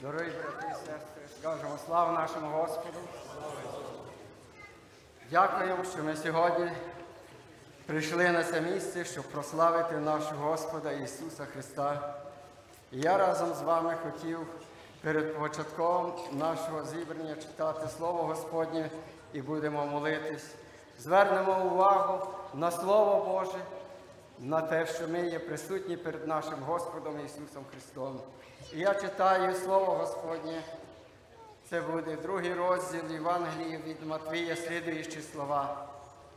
Дорогі брати і сестри, скажемо славу нашому Господу. Дякуємо, що ми сьогодні прийшли на це місце, щоб прославити нашого Господа Ісуса Христа. І я разом з вами хотів перед початком нашого зібрання читати Слово Господнє і будемо молитись. Звернемо увагу на Слово Боже, на те, що ми є присутні перед нашим Господом Ісусом Христом. І я читаю Слово Господнє. Це буде 2 розділ Євангелії від Матвія, слідуючі слова.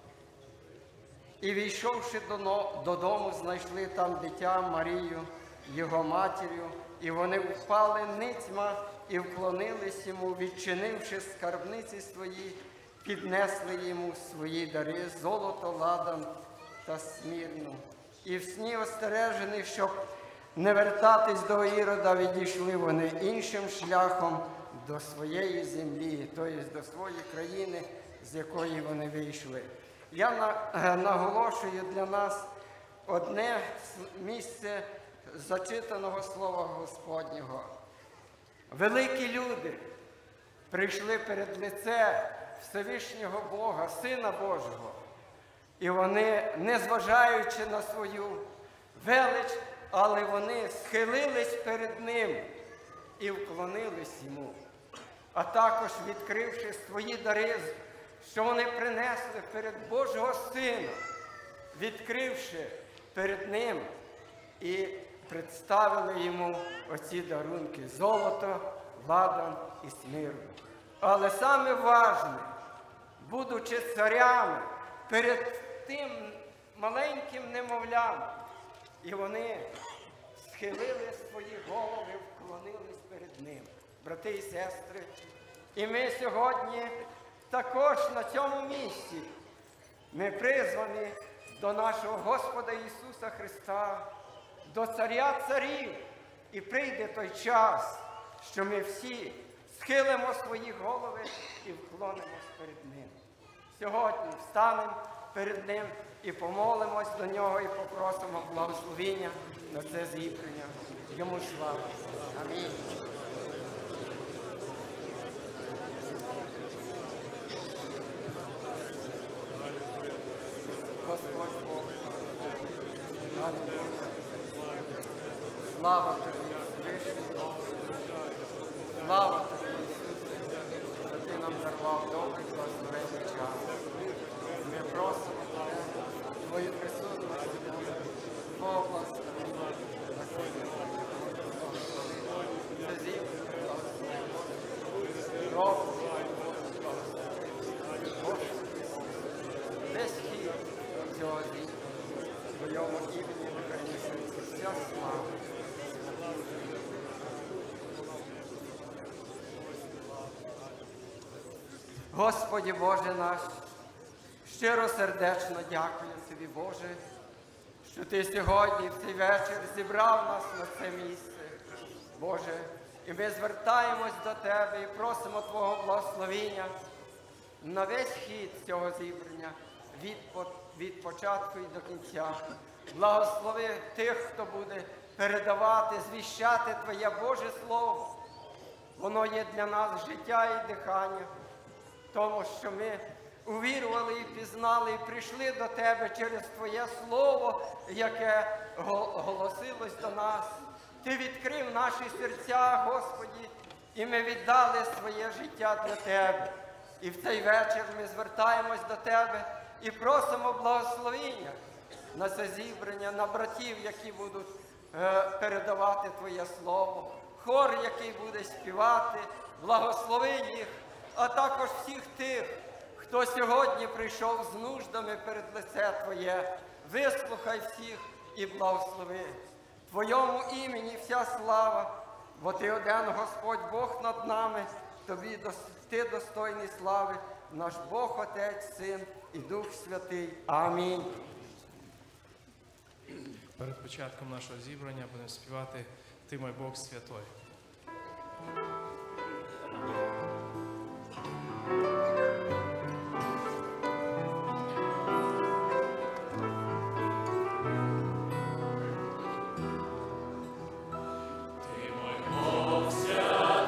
І війшовши додому, знайшли там дитя Марію, його матір'ю, і вони впали ницьма і вклонились йому, відчинивши скарбниці свої, піднесли йому свої дари, золото, ладан та смірну. І в сні остережені, щоб не вертатись до Ірода, відійшли вони іншим шляхом до своєї землі, тобто до своєї країни, з якої вони вийшли. Я наголошую для нас одне місце зачитаного Слова Господнього. Великі люди прийшли перед лице Всевишнього Бога, Сина Божого, і вони, незважаючи на свою велич, але вони схилились перед Ним і вклонились Йому. А також, відкривши свої дари, що вони принесли перед Божого Сина, відкривши перед Ним і представили Йому оці дарунки – золото, ладан і смирну. Але саме важне, будучи царями, перед тим маленьким немовлям, і вони схилили свої голови, вклонились перед Ним. Брати і сестри, і ми сьогодні також на цьому місці, ми призвані до нашого Господа Ісуса Христа, до Царя царів. І прийде той час, що ми всі схилимо свої голови і вклонимось перед Ним. Сьогодні встанемо перед Ним і помолимось до Нього і попросимо благословення на це зібрання. Йому слава. Амінь. Господь Бог. Слава Тобі, Всевишній. Слава Тобі, Ісусе, що Ти нам дарував добрий благословенний час. Ми просимо Твою присутність, Твого благословення. Це зібрання благословення. Весь хід цього зібрання. Твоєму імені нехай несеться вся слава. Господи Боже наш, щиросердечно дякую Тобі, Боже, що Ти сьогодні, в цей вечір, зібрав нас на це місце. Боже, і ми звертаємось до Тебе і просимо Твого благословення на весь хід цього зібрання, від початку і до кінця. Благослови тих, хто буде передавати, звіщати Твоє Боже Слово. Воно є для нас життя і дихання. Тому що ми увірували і пізнали, і прийшли до Тебе через Твоє Слово, яке голосилось до нас. Ти відкрив наші серця, Господи, і ми віддали своє життя для Тебе. І в цей вечір ми звертаємось до Тебе і просимо благословення на це зібрання, на братів, які будуть передавати Твоє Слово, хор, який буде співати, благослови їх, а також всіх тих, хто сьогодні прийшов з нуждами перед лице Твоє. Вислухай всіх і благослови. Твоєму імені вся слава, бо Ти один Господь Бог над нами, Ти достойний слави, наш Бог, Отець, Син і Дух Святий. Амінь. Перед початком нашого зібрання будемо співати «Ти мой Бог святой». Ти мой Бог святой.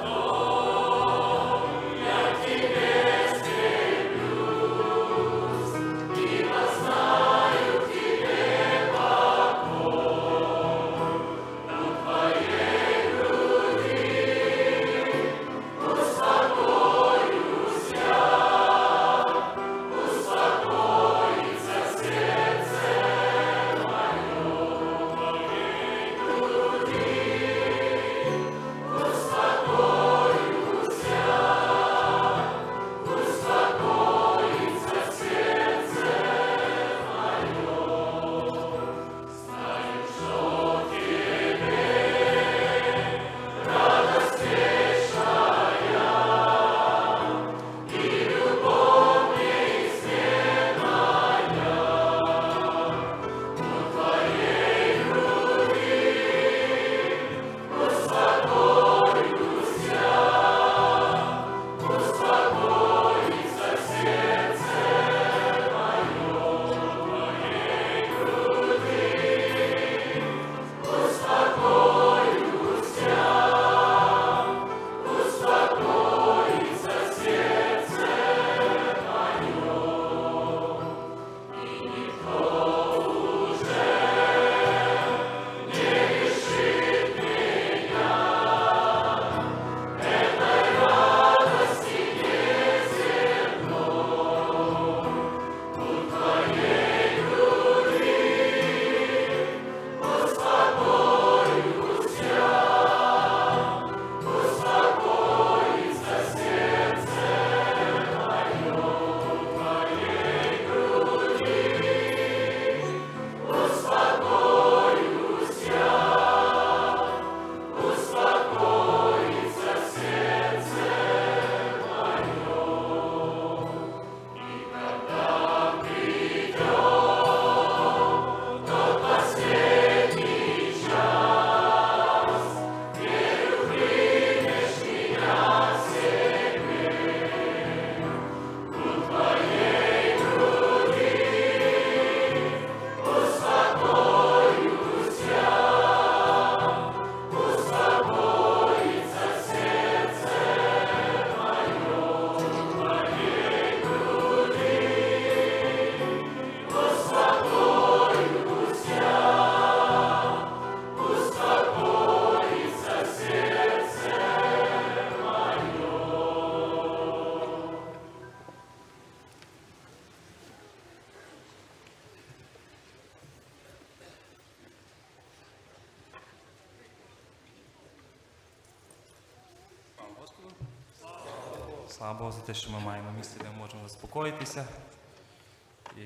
Слава Богу за те, що ми маємо місце, де ми можемо заспокоїтися. І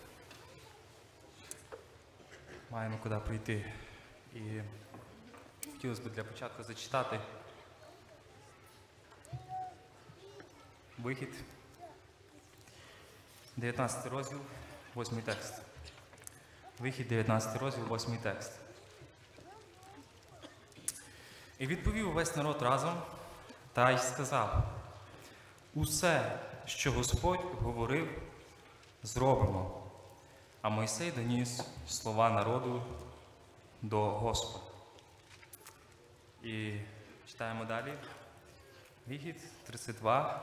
маємо куди прийти. І хотілося б для початку зачитати Вихід, 19 розділ, 8 текст. Вихід, 19 розділ, 8 текст. І відповів увесь народ разом, та й сказав: усе, що Господь говорив, зробимо. А Мойсей доніс слова народу до Господа. І читаємо далі. Вихід, 32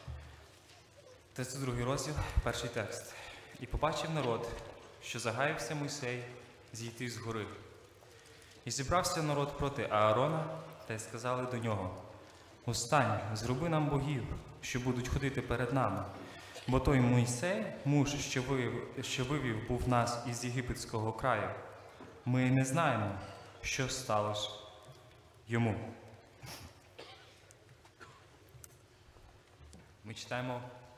розділ, перший текст. І побачив народ, що загаявся Мойсей зійти з гори. І зібрався народ проти Аарона, та й сказали до нього: устань, зроби нам богів, що будуть ходити перед нами. Бо той Мойсей, муж, що вивів був нас із єгипетського краю, ми не знаємо, що сталося йому. Ми читаємо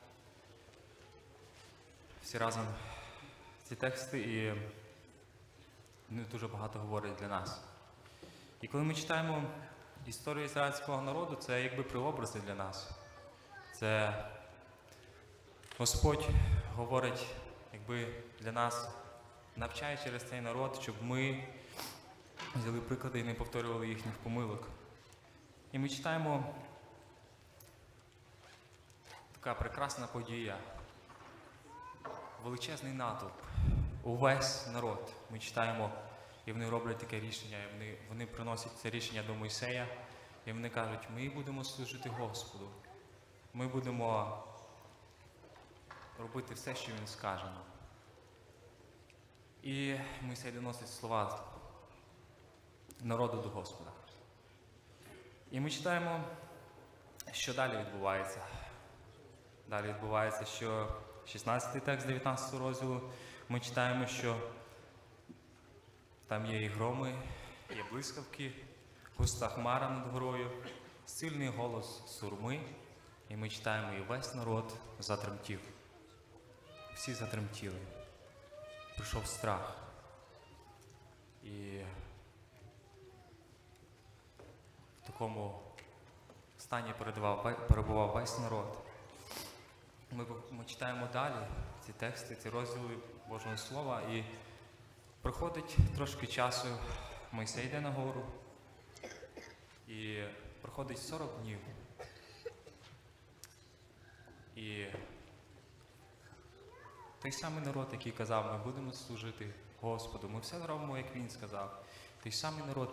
всі разом ці тексти, і вони дуже багато говорять для нас. І коли ми читаємо історію ізраїльського народу, це якби прообрази для нас. Це Господь говорить якби для нас, навчає через цей народ, щоб ми взяли приклади і не повторювали їхніх помилок. І ми читаємо така прекрасна подія. Величезний натовп, увесь народ. Ми читаємо, і вони роблять таке рішення, і вони приносять це рішення до Мойсея, і вони кажуть: ми будемо служити Господу, ми будемо робити все, що Він скаже нам. І Мойсей доносить слова народу до Господа. І ми читаємо, що далі відбувається. Далі відбувається, що 16 текст 19 розділу, ми читаємо, що там є і громи, є блискавки, густа хмара над горою, сильний голос сурми, і ми читаємо, і весь народ затремтів. Всі затремтіли. Прийшов страх. І в такому стані перебував весь народ. Ми читаємо далі ці тексти, ці розділи Божого Слова, і проходить трошки часу, Мойсей йде на гору, і проходить 40 днів. І той самий народ, який казав: ми будемо служити Господу, ми все зробимо, як Він сказав. Той самий народ,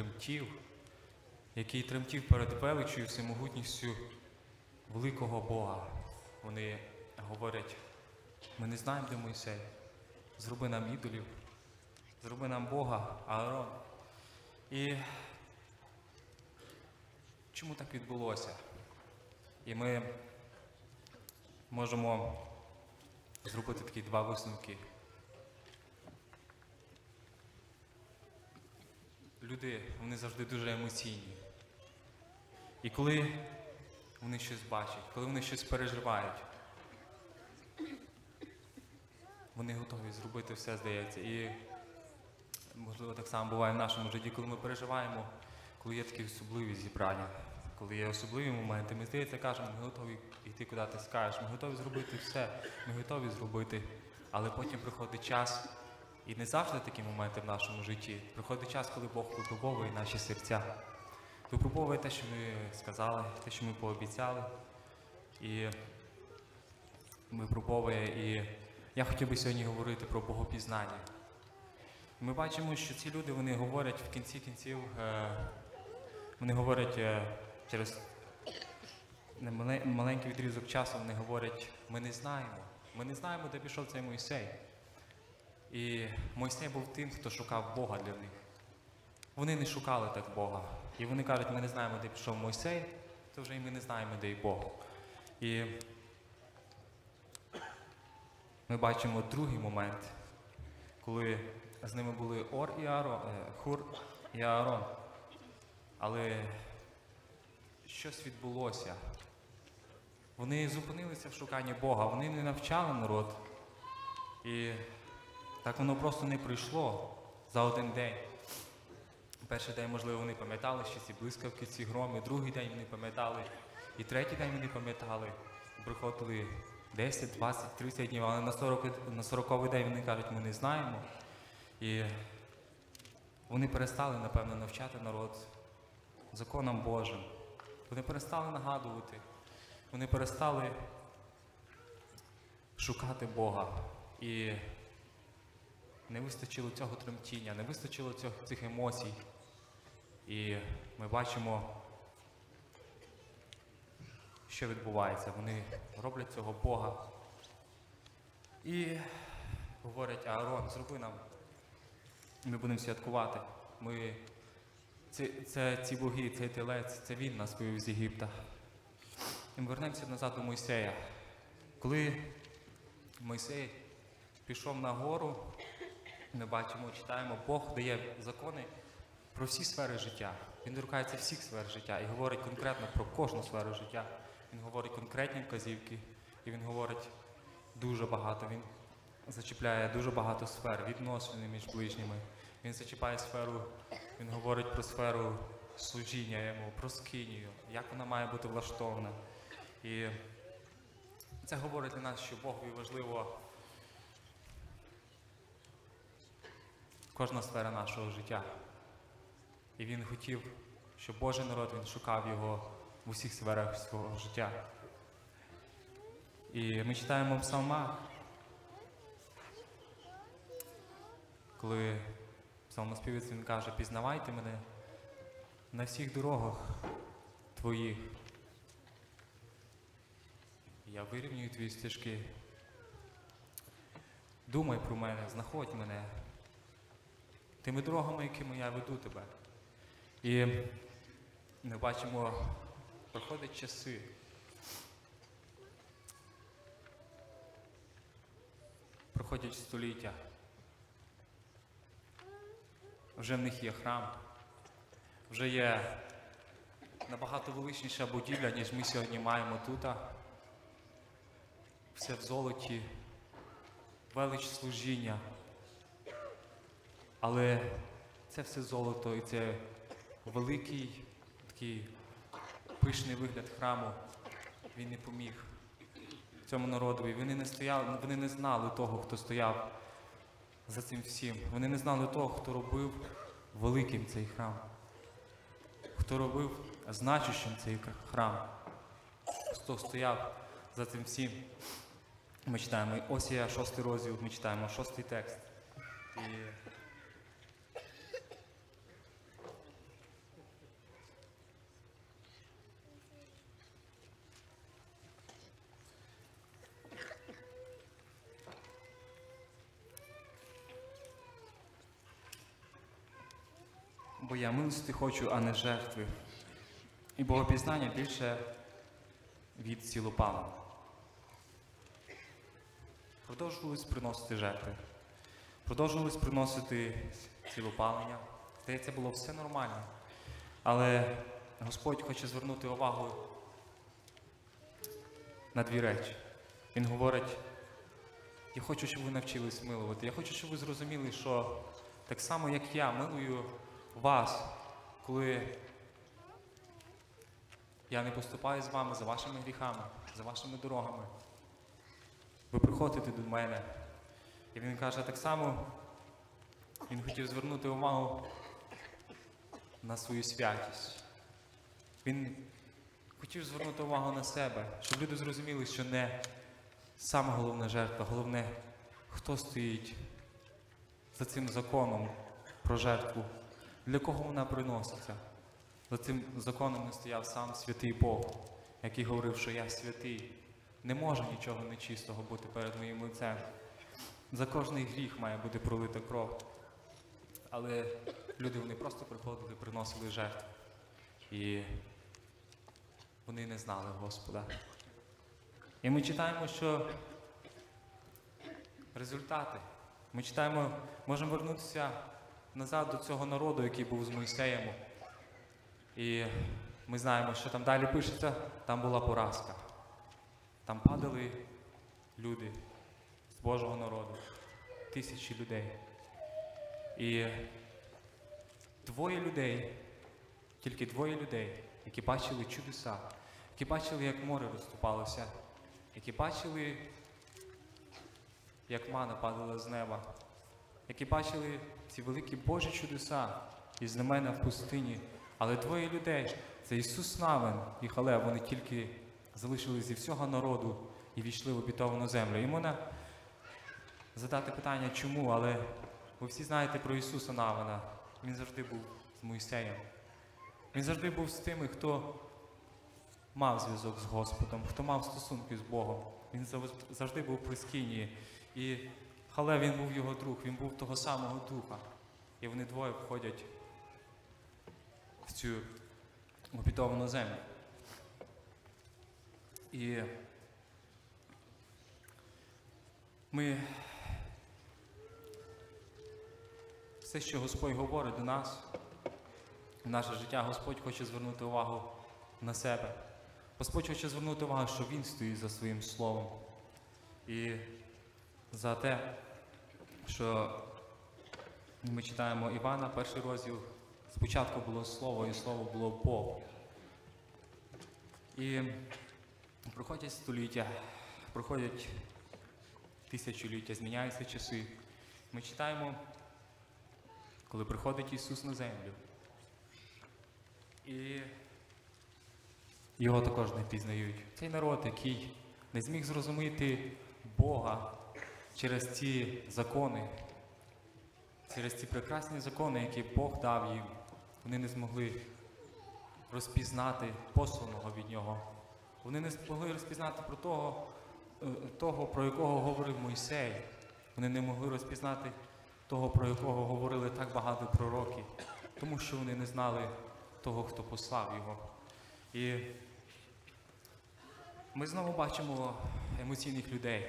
який тремтів перед величчю і всемогутністю великого Бога. Вони говорять: ми не знаємо, де Мойсей, зроби нам ідолів, зроби нам Бога, Аарон. І чому так відбулося? І ми можемо зробити такі два висновки. Люди, вони завжди дуже емоційні. І коли вони щось бачать, коли вони щось переживають, вони готові зробити все, здається. І, можливо, так само буває в нашому житті, коли ми переживаємо, коли є такі особливі зібрання, коли є особливі моменти, ми, здається, кажемо: ми готові йти, куди ти скажеш, ми готові зробити все, ми готові зробити, але потім приходить час, і не завжди такі моменти в нашому житті. Приходить час, коли Бог випробовує наші серця. Випробовує те, що ми сказали, те, що ми пообіцяли, і випробовує. І я хотів би сьогодні говорити про богопізнання. Ми бачимо, що ці люди, вони говорять в кінці кінців, вони говорять через маленький відрізок часу, вони говорять: ми не знаємо, де пішов цей Мойсей. І Мойсей був тим, хто шукав Бога для них. Вони не шукали так Бога. І вони кажуть: ми не знаємо, де пішов Мойсей, то вже і ми не знаємо, де і Бог. І ми бачимо другий момент, коли з ними були Хур і Аарон. Але щось відбулося. Вони зупинилися в шуканні Бога, вони не навчали народ. І так воно просто не прийшло за один день. Перший день, можливо, вони пам'ятали ще ці блискавки, ці громи, другий день вони пам'ятали, і третій день вони пам'ятали. Приходили 10, 20, 30 днів, але на 40-й день вони кажуть, ми не знаємо. І вони перестали, напевно, навчати народ законам Божим. Вони перестали нагадувати, вони перестали шукати Бога. І не вистачило цього тремтіння, не вистачило цих емоцій. І ми бачимо, що відбувається. Вони роблять цього Бога. І говорять, Аарон, зроби нам, ми будемо святкувати. Ці боги, цей телець, це він нас вивів з Єгипта. І ми вернемося назад до Мойсея. Коли Мойсей пішов на гору, ми бачимо, читаємо, Бог дає закони про всі сфери життя. Він торкається всіх сфер життя і говорить конкретно про кожну сферу життя. Він говорить конкретні вказівки, і він говорить дуже багато. Він зачіпляє дуже багато сфер, відносини між ближніми. Він зачіпає сферу, він говорить про сферу служіння йому, про скинію, як вона має бути влаштована. І це говорить для нас, що Богові важливо кожна сфера нашого життя. І він хотів, щоб Божий народ, він шукав його в усіх сферах свого життя. І ми читаємо в псалмах, коли псалмоспівець, він каже, пізнавайте мене на всіх дорогах твоїх. Я вирівнюю твої стежки. Думай про мене, знаходь мене тими дорогами, якими я веду тебе. І ми бачимо, проходять часи. Проходять століття. Вже в них є храм. Вже є набагато величніша будівля, ніж ми сьогодні маємо тут. Все в золоті, велич служіння. Але це все золото і це великий такий пишний вигляд храму, він не поміг цьому народові. Вони не знали того, хто стояв за цим всім. Вони не знали того, хто робив великим цей храм, хто робив значущим цей храм, хто стояв за цим всім. Ми читаємо Осія, 6 розділ, ми читаємо 6 текст. Бо я милости хочу, а не жертви. І богопізнання більше від цілопалення. Продовжувались приносити жертви. Продовжувались приносити цілопалення. Здається, було все нормально. Але Господь хоче звернути увагу на дві речі. Він говорить, я хочу, щоб ви навчились милувати. Я хочу, щоб ви зрозуміли, що так само, як я милую вас, коли я не поступаю з вами за вашими гріхами, за вашими дорогами. Ви приходите до мене. І він каже, так само, він хотів звернути увагу на свою святість. Він хотів звернути увагу на себе, щоб люди зрозуміли, що не саме головна жертва, головне, хто стоїть за цим законом про жертву, для кого вона приноситься. За цим законом не стояв сам святий Бог, який говорив, що я святий. Не може нічого нечистого бути перед моїм лицем. За кожний гріх має бути пролита кров. Але люди, вони просто приходили, приносили жертву. І вони не знали Господа. І ми читаємо, що результати. Ми читаємо, можемо вернутися назад до цього народу, який був з Мойсеєм. І ми знаємо, що там далі пишеться, там була поразка. Там падали люди з Божого народу, тисячі людей. І тільки двоє людей, які бачили чудеса, які бачили, як море розступалося, які бачили, як мана падала з неба, які бачили ці великі Божі чудеса і знамена в пустині. Але двоє людей – це Ісус Навин і Халев, вони тільки залишились зі всього народу і війшли в обітовану землю. І можна задати питання, чому, але ви всі знаєте про Ісуса Навина. Він завжди був з Мойсеєм. Він завжди був з тими, хто мав зв'язок з Господом, хто мав стосунки з Богом. Він завжди був при скинії. І Халев, він був його друг, він був того самого духа. І вони двоє входять в цю обітовану землю. І все, що Господь говорить до нас, в наше життя, Господь хоче звернути увагу на себе. Господь хоче звернути увагу, що Він стоїть за своїм словом. І за те, що ми читаємо Івана, 1 розділ, спочатку було Слово, і Слово було Бог. І проходять століття, проходять тисячоліття, зміняються часи. Ми читаємо, коли приходить Ісус на землю. І Його також не пізнають. Цей народ, який не зміг зрозуміти Бога через ці закони, через ці прекрасні закони, які Бог дав їм, вони не змогли розпізнати посланого від Нього. Вони не змогли розпізнати про того, про якого говорив Мойсей. Вони не могли розпізнати того, про якого говорили так багато пророків, тому що вони не знали того, хто послав його. І ми знову бачимо емоційних людей.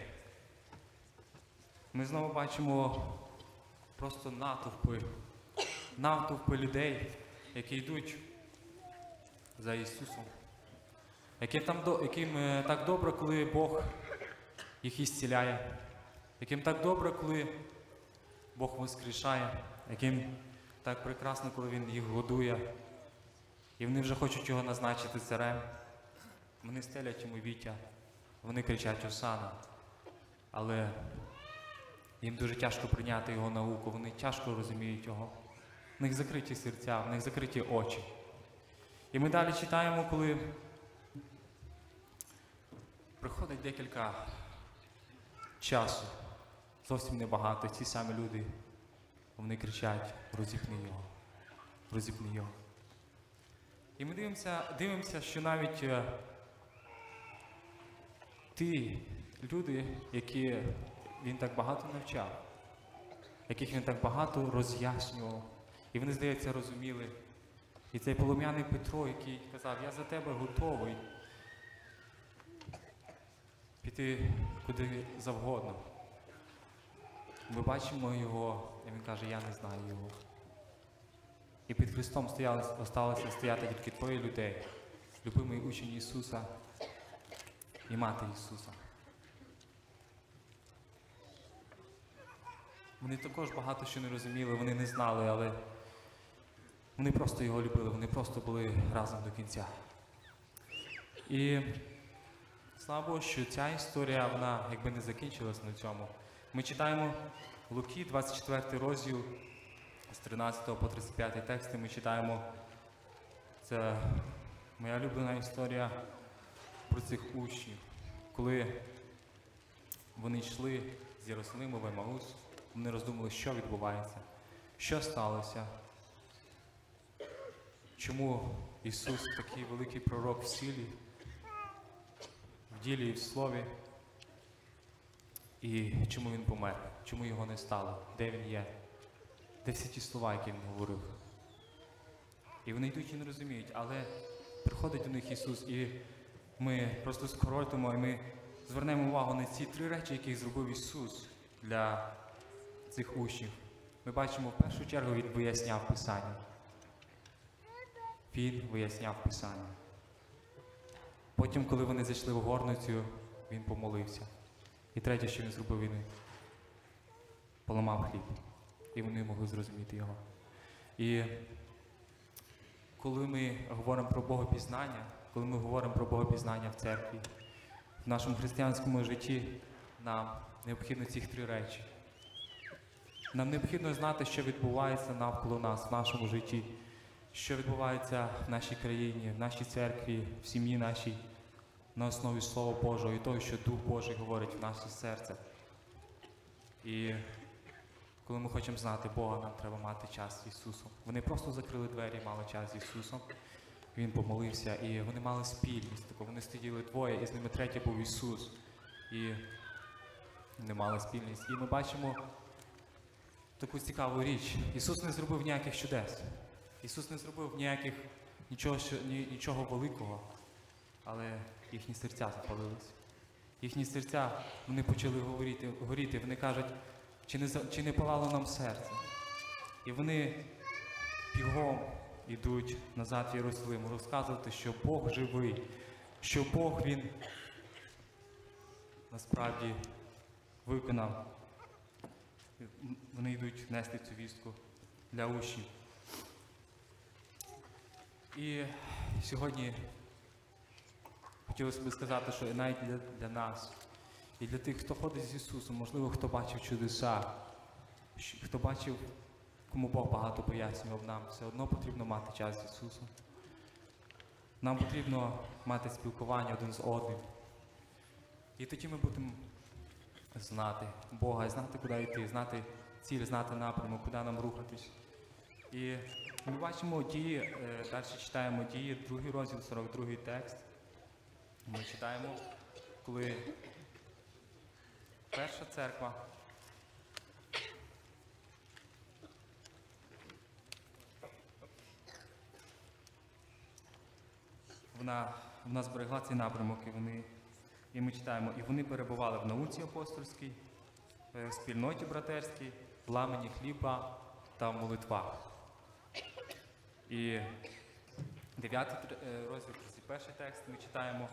Ми знову бачимо просто натовпи людей, які йдуть за Ісусом. Яким так добре, коли Бог їх ісціляє. Яким так добре, коли Бог воскрешає. Яким так прекрасно, коли Він їх годує. І вони вже хочуть його назначити царем. Вони стелять йому віття. Вони кричать «Осана». Але їм дуже тяжко прийняти його науку. Вони тяжко розуміють його. В них закриті серця, в них закриті очі. І ми далі читаємо, коли приходить декілька часу, зовсім небагато, ці самі люди, вони кричать «Розіпни його, розіпни його». І ми дивимося, що навіть ті люди, які він так багато навчав, яких він так багато роз'яснював, і вони, здається, розуміли. І цей полум'яний Петро, який казав, я за тебе готовий піти куди завгодно. Ми бачимо його, і він каже, я не знаю його. І під Христом осталося стояти тільки двоє людей, любимий учень Ісуса і мати Ісуса. Вони також багато що не розуміли, вони не знали, але вони просто його любили, вони просто були разом до кінця. І слава Богу, що ця історія, вона якби не закінчилась на цьому. Ми читаємо Луки, 24 розділ, з 13 по 35 тексти, ми читаємо, це моя улюблена історія про цих учнів. Коли вони йшли з Єрусалиму в Емаус, вони роздумали, що відбувається, що сталося, чому Ісус такий великий пророк в силі, в ділі і в слові, і чому Він помер, чому Його не стало, де Він є, де всі ті слова, які Він говорив. І вони йдуть і не розуміють, але приходить до них Ісус, і ми просто скоротимо, і ми звернемо увагу на ці три речі, які зробив Ісус для цих учнів. Ми бачимо, в першу чергу, Він виясняв Писання. Він виясняв Писання. Потім, коли вони зайшли в горницю, він помолився. І третє, що він зробив, він поламав хліб. І вони могли зрозуміти його. І коли ми говоримо про богопізнання, коли ми говоримо про богопізнання в церкві, в нашому християнському житті нам необхідно ці три речі. Нам необхідно знати, що відбувається навколо нас, в нашому житті, що відбувається в нашій країні, в нашій церкві, в сім'ї нашій, на основі Слова Божого і того, що Дух Божий говорить в наше серце. І коли ми хочемо знати Бога, нам треба мати час з Ісусом. Вони просто закрили двері і мали час з Ісусом. Він помолився, і вони мали спільність. Вони сиділи двоє, і з ними третій був Ісус. І вони мали спільність. І ми бачимо таку цікаву річ. Ісус не зробив ніяких чудес. Ісус не зробив нічого великого, але їхні серця запалились. Їхні серця, вони почали горіти. Вони кажуть, чи не палало нам серце? І вони бігом йдуть назад в Єрусалим, розказувати, що Бог живий, що Бог, Він насправді виконав. Вони йдуть нести цю вістку для учнів. І сьогодні хотілося б сказати, що навіть для нас, і для тих, хто ходить з Ісусом, можливо, хто бачив чудеса, хто бачив, кому Бог багато пояснював нам, все одно потрібно мати час з Ісусом. Нам потрібно мати спілкування один з одним. І тоді ми будемо знати Бога, знати, куди йти, знати ціль, знати напрямок, куди нам рухатись. І ми бачимо Дії, далі читаємо Дії, 2 розділ, 42 текст. Ми читаємо, коли перша церква вона зберегла цей напрямок, і ми читаємо, і вони перебували в науці апостольській, в спільноті братерській, в ламанні хліба та в молитвах. І 9 розділ, перший текст, ми читаємо.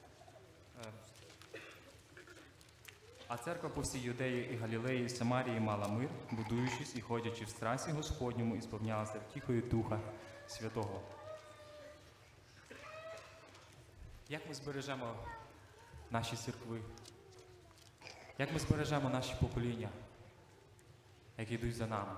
А церква по всій Юдеї і Галілеї і Самарії мала мир, будуючись і ходячи в страсі Господньому, і сповнялася втіхою Духа Святого. Як ми збережемо наші церкви? Як ми збережемо наші покоління, які йдуть за нами?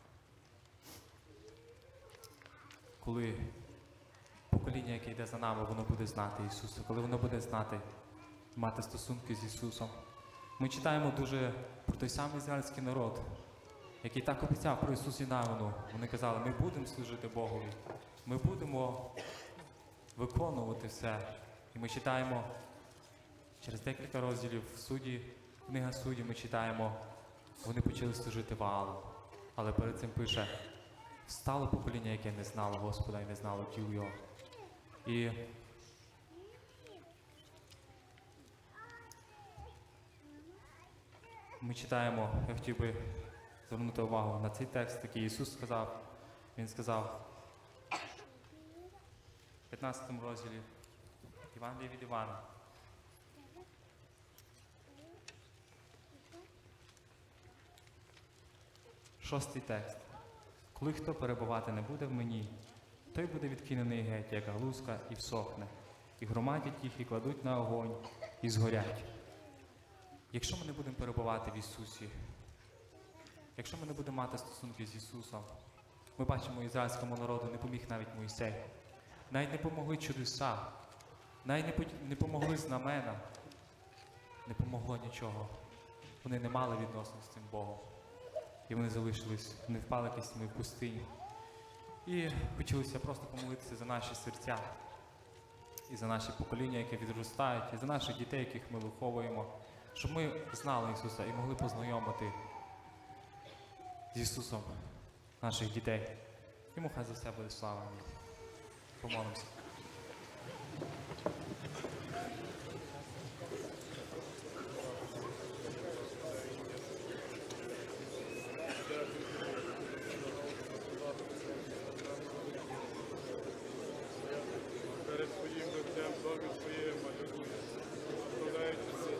Коли покоління, яке йде за нами, воно буде знати Ісуса, коли воно буде знати, мати стосунки з Ісусом. Ми читаємо дуже про той самий ізраїльський народ, який так обіцяв про Ісусі Навину. Вони казали, ми будемо служити Богові, ми будемо виконувати все. І ми читаємо через декілька розділів Судді, книга Судді, ми читаємо, вони почали служити Ваалу. Але перед цим пише, встало покоління, яке не знало Господа і не знало діл Його. І ми читаємо, я хотів би звернути увагу на цей текст, який Ісус сказав. Він сказав в 15 розділі Євангелія від Івана. Шостий текст. Коли хто перебувати не буде в мені, той буде відкинений геть, як галузка, і всохне, і громадять їх, і кладуть на огонь, і згорять. Якщо ми не будемо перебувати в Ісусі, якщо ми не будемо мати стосунки з Ісусом, ми бачимо, ізраїльському народу не поміг навіть Мойсей. Навіть не помогли чудеса, навіть не помогли знамена, не помогло нічого. Вони не мали відносин з цим Богом. І вони залишились, вони впали киснями в пустині. І хотілося просто помолитися за наші серця, і за наші покоління, які відростають, і за наших дітей, яких ми виховуємо, щоб ми знали Ісуса і могли познайомити з Ісусом наших дітей. Йому хай за все буде слава. Помолимося. Перед своїм лицем, домі своєму, алілуя. Прославляючи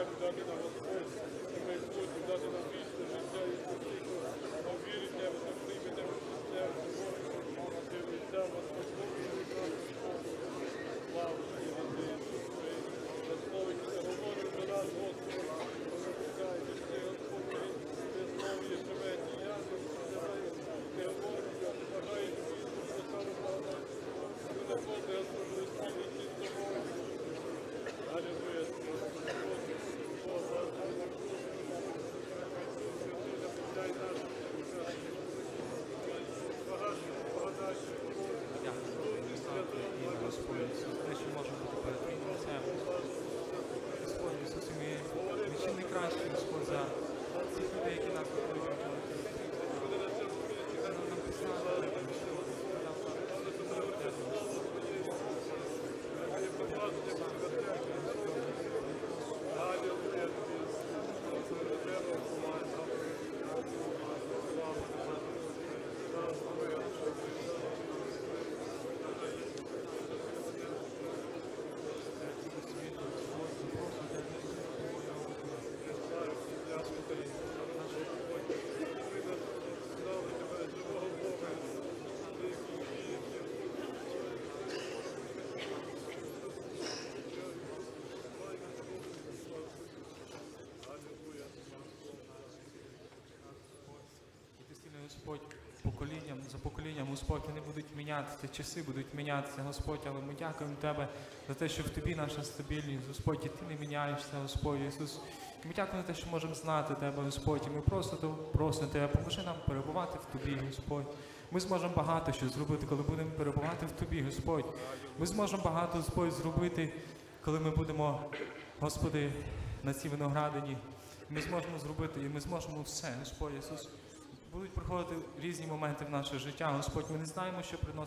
Господь, поколінням за поколінням, Господь, вони будуть мінятися, часи будуть мінятися, Господь, але ми дякуємо Тебе за те, що в Тобі наша стабільність, Господь, і Ти не міняєшся, Господь, Ісус. Ми дякуємо за те, що можемо знати Тебе, Господь, і ми просто просимо Тебе, поможи нам перебувати в Тобі, Господь. Ми зможемо багато що зробити, коли будемо перебувати в Тобі, Господь. Ми зможемо багато, Господь, зробити, коли ми будемо, Господи, на цій виноградині. Ми зможемо зробити, і ми зможемо все, Господь, Ісус. Будуть проходити різні моменти в наше життя, Господь. Ми не знаємо,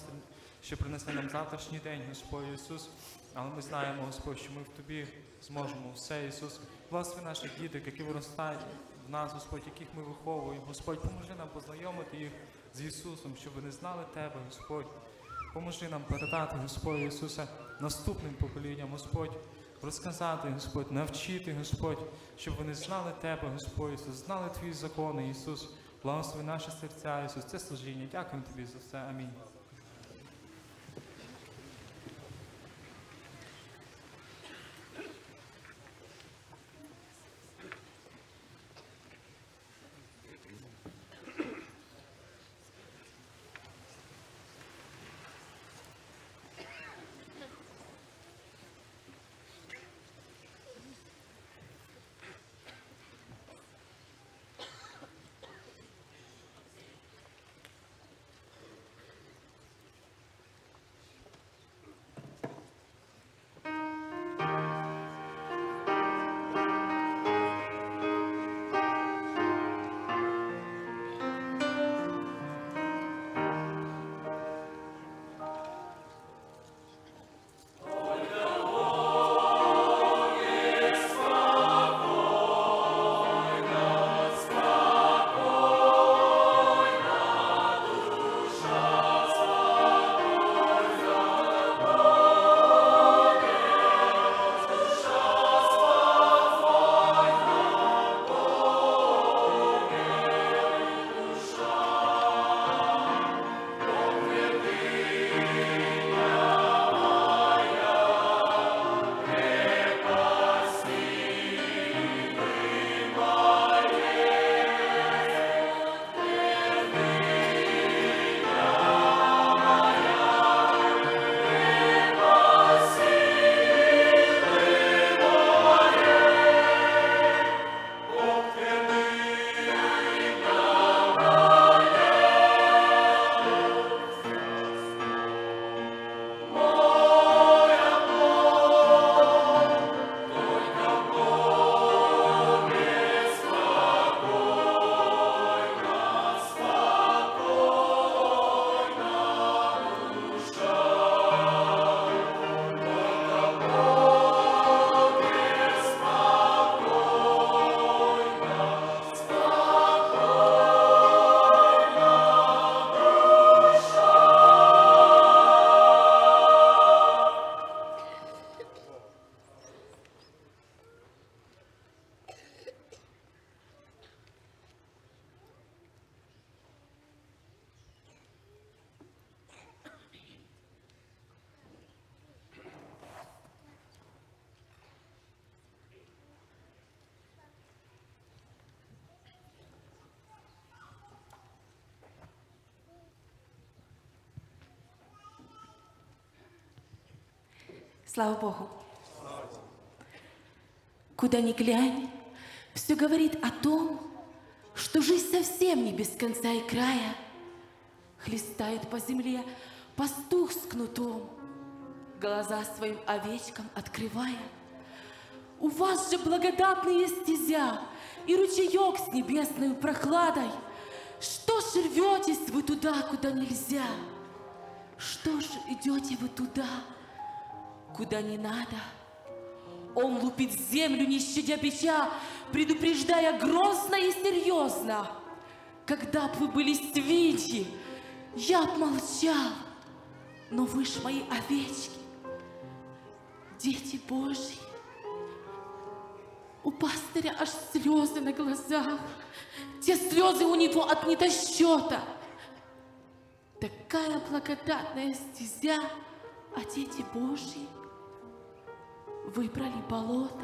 що принесе нам завтрашній день, Господь Ісус. Але ми знаємо, Господь, що ми в Тобі зможемо все, Ісус. Благослови наших діток, які виростають в нас, Господь, яких ми виховуємо. Господь, поможи нам познайомити їх з Ісусом, щоб вони знали Тебе, Господь. Поможи нам передати, Господь Ісуса, наступним поколінням, Господь. Розказати, Господь, навчити, Господь, щоб вони знали Тебе, Господь Ісус, знали Твої закони, Ісус. Благослови наші серця, Ісус, це служіння. Дякуємо Тобі за все. Амінь. Слава Богу. Куда ни глянь, все говорит о том, что жизнь совсем не без конца и края. Хлестает по земле пастух с кнутом, глаза своим овечкам открывая. У вас же благодатные стезя и ручеек с небесной прохладой. Что ж рветесь вы туда, куда нельзя? Что ж идете вы туда, куда не надо? Он лупит землю, не щадя бича, предупреждая грозно и серьезно. Когда б вы были свиньи, я б молчал, но вы ж мои овечки, дети Божьи. У пастыря аж слезы на глазах, те слезы у него от недосчета. Такая благодатная стезя, а дети Божьи выбрали болото.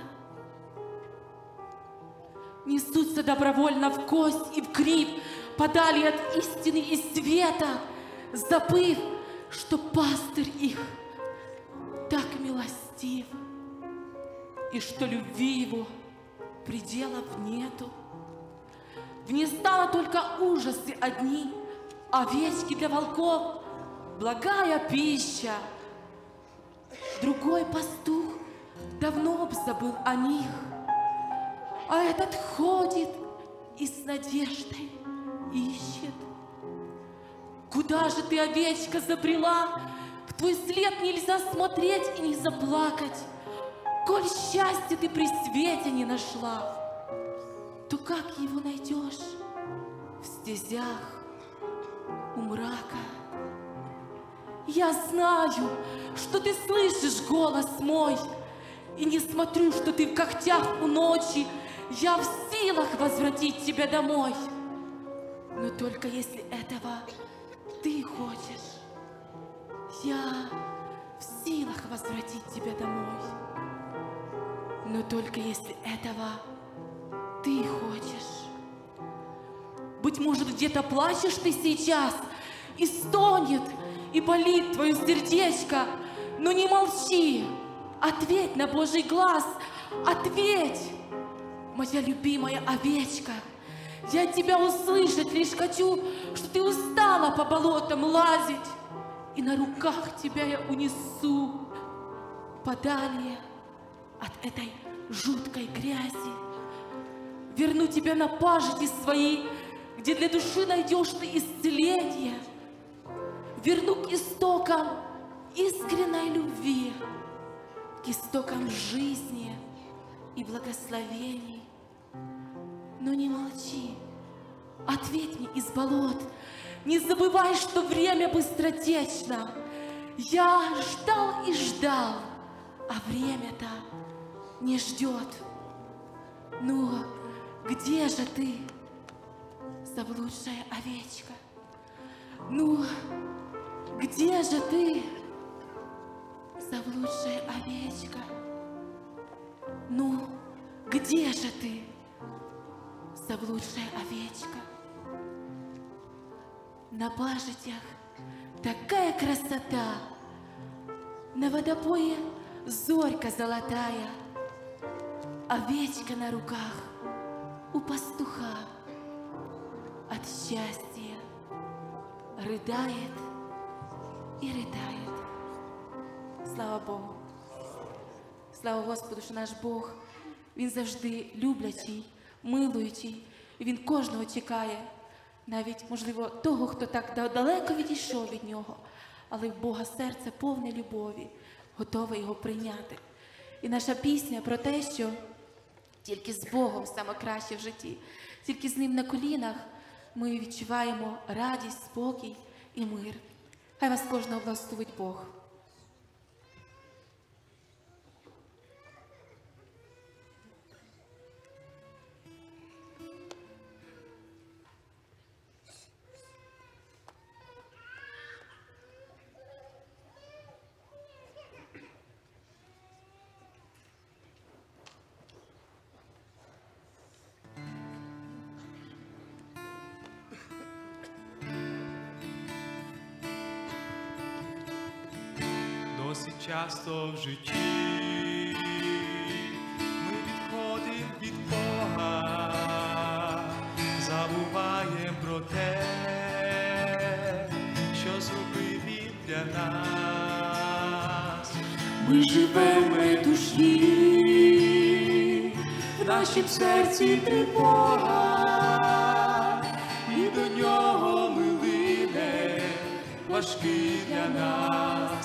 Несутся добровольно в кость и в крип, подали от истины и света, забыв, что пастырь их так милостив, и что любви его пределов нету. В ней стало только ужасы одни, овечки для волков, благая пища. Другой пастух давно б забыл о них, а этот ходит и с надеждой ищет. Куда же ты, овечка, забрела? В твой след нельзя смотреть и не заплакать. Коль счастье ты при свете не нашла, то как его найдешь в стезях у мрака? Я знаю, что ты слышишь голос мой, и не смотрю, что ты в когтях у ночи. Я в силах возвратить тебя домой, но только если этого ты хочешь. Я в силах возвратить тебя домой, но только если этого ты хочешь. Быть может, где-то плачешь ты сейчас, и стонет, и болит твое сердечко, но не молчи, ответь на Божий глаз, ответь, моя любимая овечка. Я тебя услышать лишь хочу, что ты устала по болотам лазить, и на руках тебя я унесу подальше от этой жуткой грязи. Верну тебя на пажити свои, где для души найдешь ты исцеление. Верну к истокам искренней любви, к истокам жизни и благословений. Но не молчи, ответь мне из болот, не забывай, что время быстротечно. Я ждал и ждал, а время-то не ждет. Ну, где же ты, заблудшая овечка? Ну, где же ты, заблудшая овечка? Ну, где же ты, заблудшая овечка? На пажитях такая красота, на водопое зорька золотая, овечка на руках у пастуха от счастья рыдает и рыдает. Слава Богу. Слава Господу, що наш Бог, Він завжди люблячий, милуючий, і Він кожного чекає, навіть, можливо, того, хто так далеко відійшов від Нього, але в Бога серце повне любові, готове Його прийняти. І наша пісня про те, що тільки з Богом саме краще в житті, тільки з Ним на колінах ми відчуваємо радість, спокій і мир. Хай вас кожного благословить Бог. часто в житті ми відходимо від Бога, забуваємо про те, що зробив Він для нас. Ми живемо душі, в нашім серці тривога, І до нього ми лине важкий для нас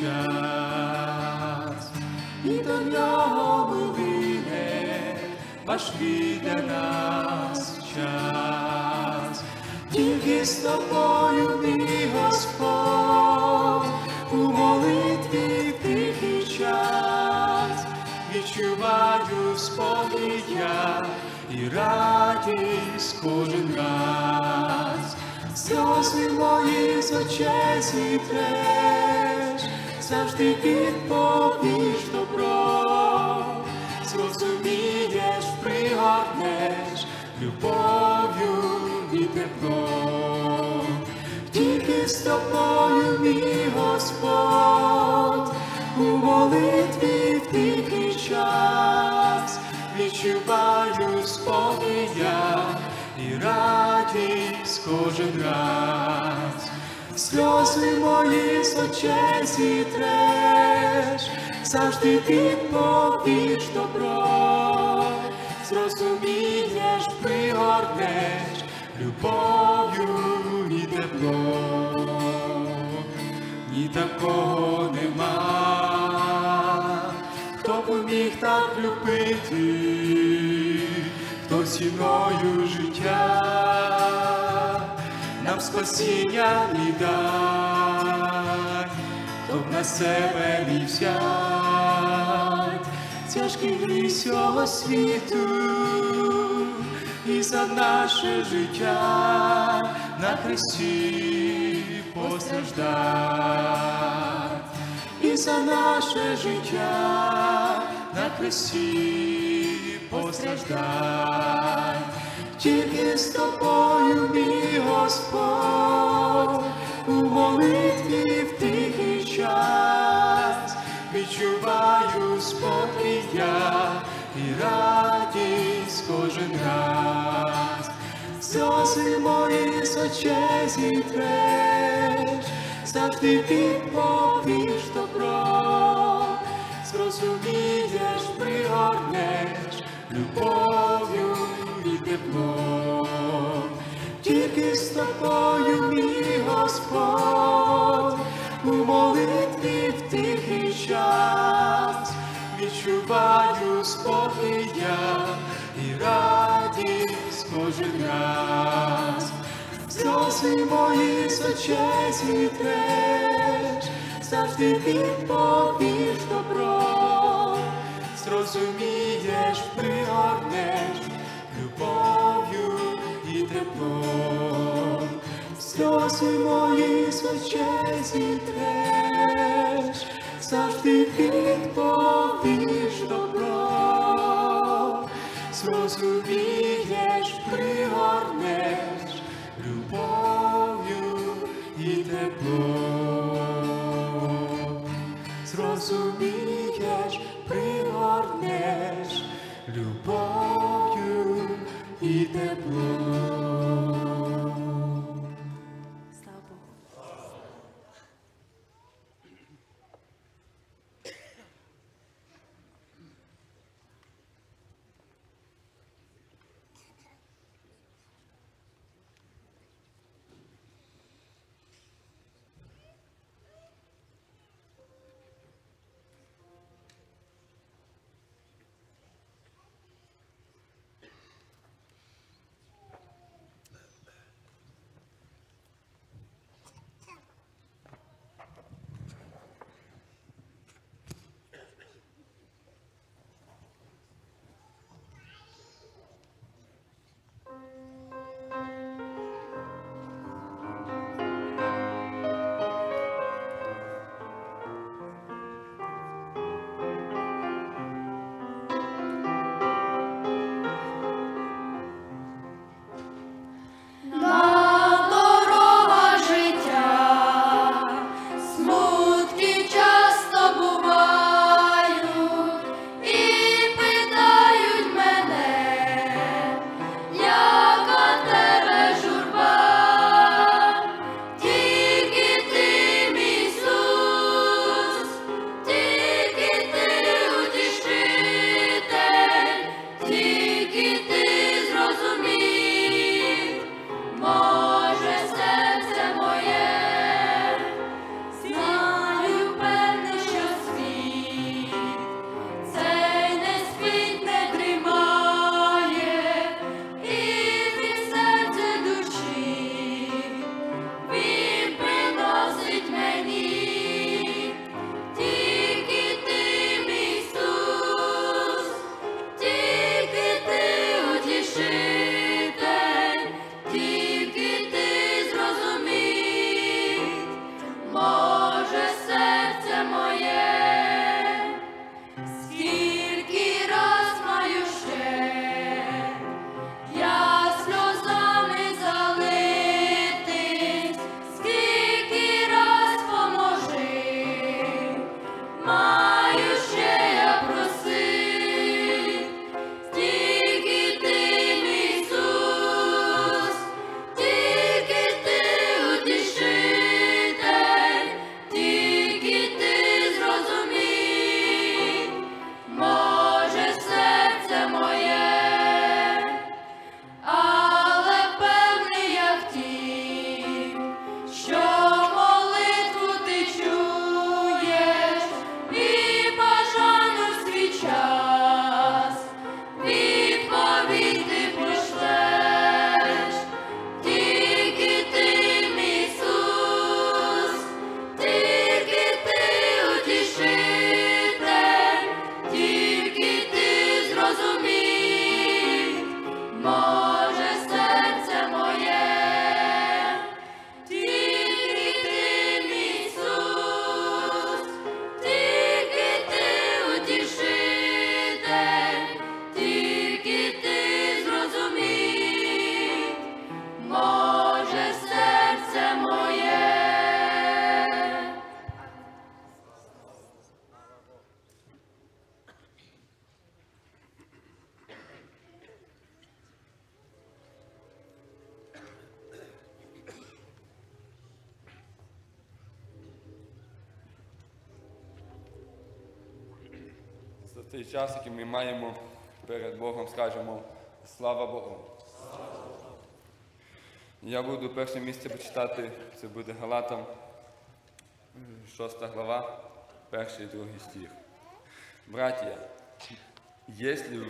час. І до нього ми лине важкий для нас час. Тільки з тобою, мій Господь, у молитві в тихий час відчуваю спокій я і радість кожен раз. Сльози мої з очей зітреш, завжди відповіш добро, зрозумієш, пригорнеш любов'ю і теплом. Тільки з тобою, мій Господь, у молитві в тихий час відчуваю спокій я і радість кожен раз. Сльози мої з очей зітреш, завжди відповіш добро, зрозумієш, пригорнеш любов'ю і теплом. Ні такого нема, хто поміг так любити, хто ціною життя нам спасіння не дай, хто б на себе не взять тяжкий гріх цього світу і за наше життя на хресті постраждать. І за наше життя на хресті постраждать. Тільки з тобою, мій Господь, у молитві в тихий час відчуваю спокій я і радість кожен раз. Сльози мої з очей зітреш, завжди відповіш добро, зрозумієш, пригорнеш любов'ю і теплом. Тільки з тобою, мій Господь, у молитві в тихий час відчуваю спокій я і радість кожен раз. Сльози мої з очей зітреш, завжди відповіш добро, зрозумієш, пригорнеш любов'ю і теплом. Сльози мої з очей зітреш, завжди відповіш добро, зрозумієш, пригорнеш любов'ю і теплом. Зрозумієш, пригорнеш любов'ю і теплом. Слава Богу. за цей час, який ми маємо перед Богом, скажемо слава Богу. Я буду перше місце почитати, це буде Галатам, 6 глава, 1 і 2 стих. Братья, если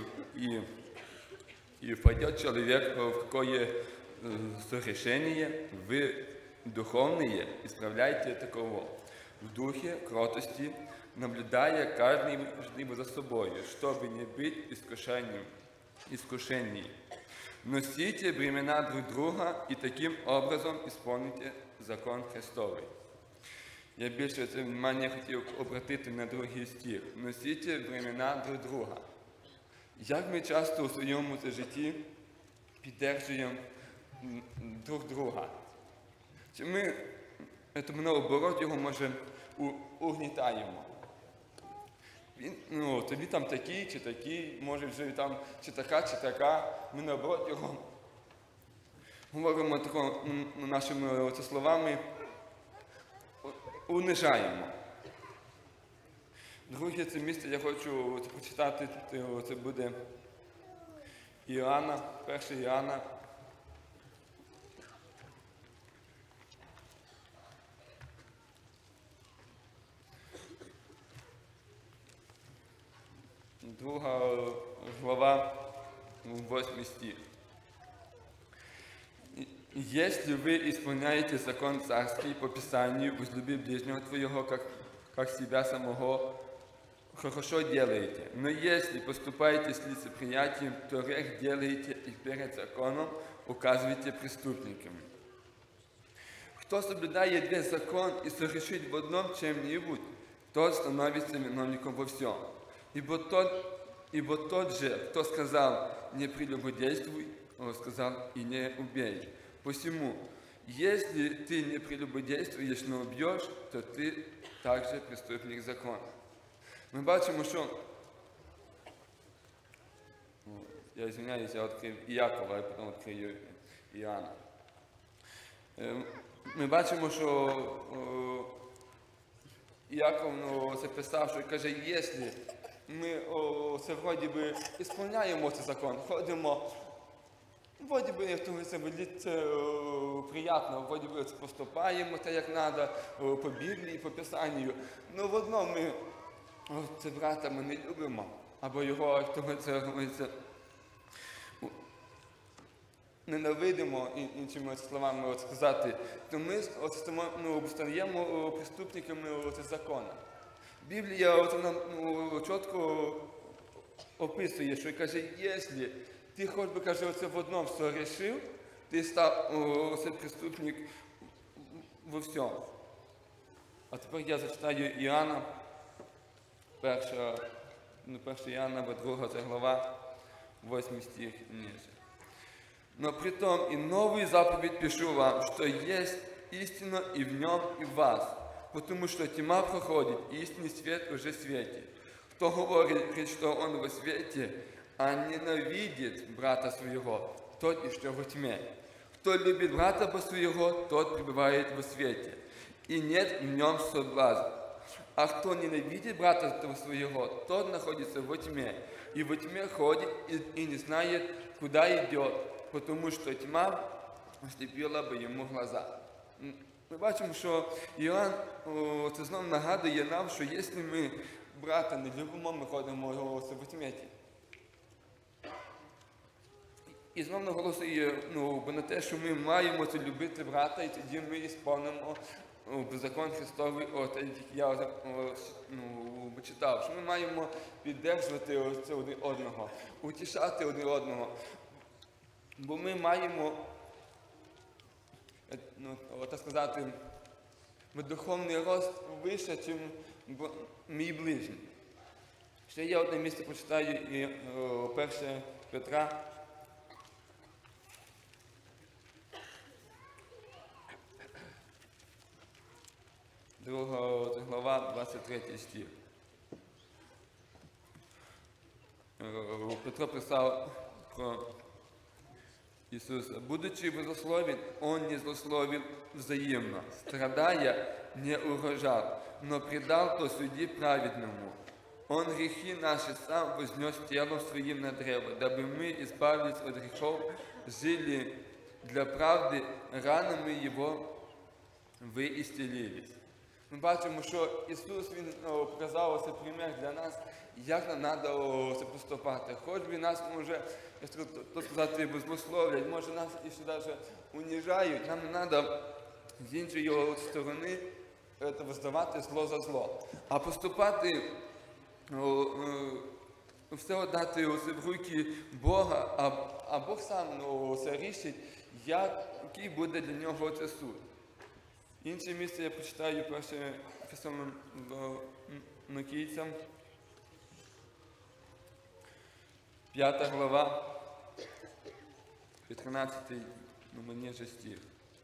и впадет человек в какое согрешение, вы духовные, исправляйте таково, в духе кротости, наблюдая каждый за собой, чтобы не быть искушением. Носите бремена друг друга и таким образом исполните закон Христовий. Я більше це внимання хотів обратити на другий стих. Носите бремена друг друга. Як ми часто у своєму житті підтримуємо друг друга? Чи ми наоборот його, може, угнітаємо? Тобі там такий чи такий, може вже там чи така, ми наоборот його говоримо нашими словами, унижаємо. Друге це місце я хочу прочитати, це буде Іоанна, 1 Іоанна, 2 глава, 8 стих. «Если вы исполняете закон царский по Писанию, возлюби ближнего твоего, как себя самого, хорошо делаете. Но если поступаете с лицеприятием, то грех делаете и перед законом указываете преступниками. Кто соблюдает весь закон и согрешит в одном чем-нибудь, тот становится виновником во всем. Ибо тот же, кто сказал «не прелюбодействуй», сказал «и не убей». Посему, если ты не прелюбодействуєш, но уб'єш, то ти також преступник закона. Ми бачимо, що... Я извиняюсь, я відкрив Іакова, а потім відкрию Іоанна. Ми бачимо, що Іаков записав, що каже, якщо ми це вроді би ісполняємо цей закон, ходимо, вроді би, як це приємно, вроді би поступаємо так, як треба, по Біблії, по Писанню. Ну, в одному ми це брата ми не любимо, або його, тому це ненавидимо, іншими словами сказати, то ми стаємо преступниками закону. Біблія нам чітко описує, що каже, якщо ти хоч би, каже, оце в одному согрешив, ти став оце преступник во всьому. А тепер я зачитаю Іоанна, 1 Іоанна, 2 глава, 8 стих ниже. Но при том и новую заповедь пишу вам, что есть истина и в нем, и в вас, потому что тьма проходит, и истинный свет уже светит. Кто говорит, что он во свете, а ненавидит брата своего, тот еще во тьме. Кто любит брата своего, тот пребывает во свете, и нет в нем соблазна. А кто ненавидит брата своего, тот находится во тьме, и во тьме ходит, и не знает, куда идет, потому что тьма ослепила бы йому глаза. Ми бачимо, що Іоанн це знову нагадує нам, що якщо ми брата не любимо, ми ходимо в тьмі. І знову наголошує на те, що ми маємо це любити брата, і тоді ми ісполнимо закон Христовий, як я читав, що ми маємо підтримувати один одного, утішати один одного. Бо ми маємо, так сказати, духовний рост вище, ніж мій ближній. Ще є одне місце, почитаю, 1 Петра, 2 глава, 23 стих. Петро писав про Иисуса. Будучи возлословен, он не злословил взаимно, страдая, не угрожал, но предал то суде праведному. Он грехи наши сам вознес телом своим на древо, дабы мы, избавились от грехов, жили для правди, ранами Його ви ісцілились. Ми бачимо, що Ісус, Він показав ось примір для нас, як нам треба поступати. Хоч би нас, може, то сказати, безмословлять, може нас і ще навіть уніжають, нам не треба з іншої сторони воздавати зло за зло. А поступати, все дати в руки Бога, а Бог сам все рішить, який буде для нього це суд. Інше місце я прочитаю перше Фесалоникійцям, 5 глава, 13 мені же стих.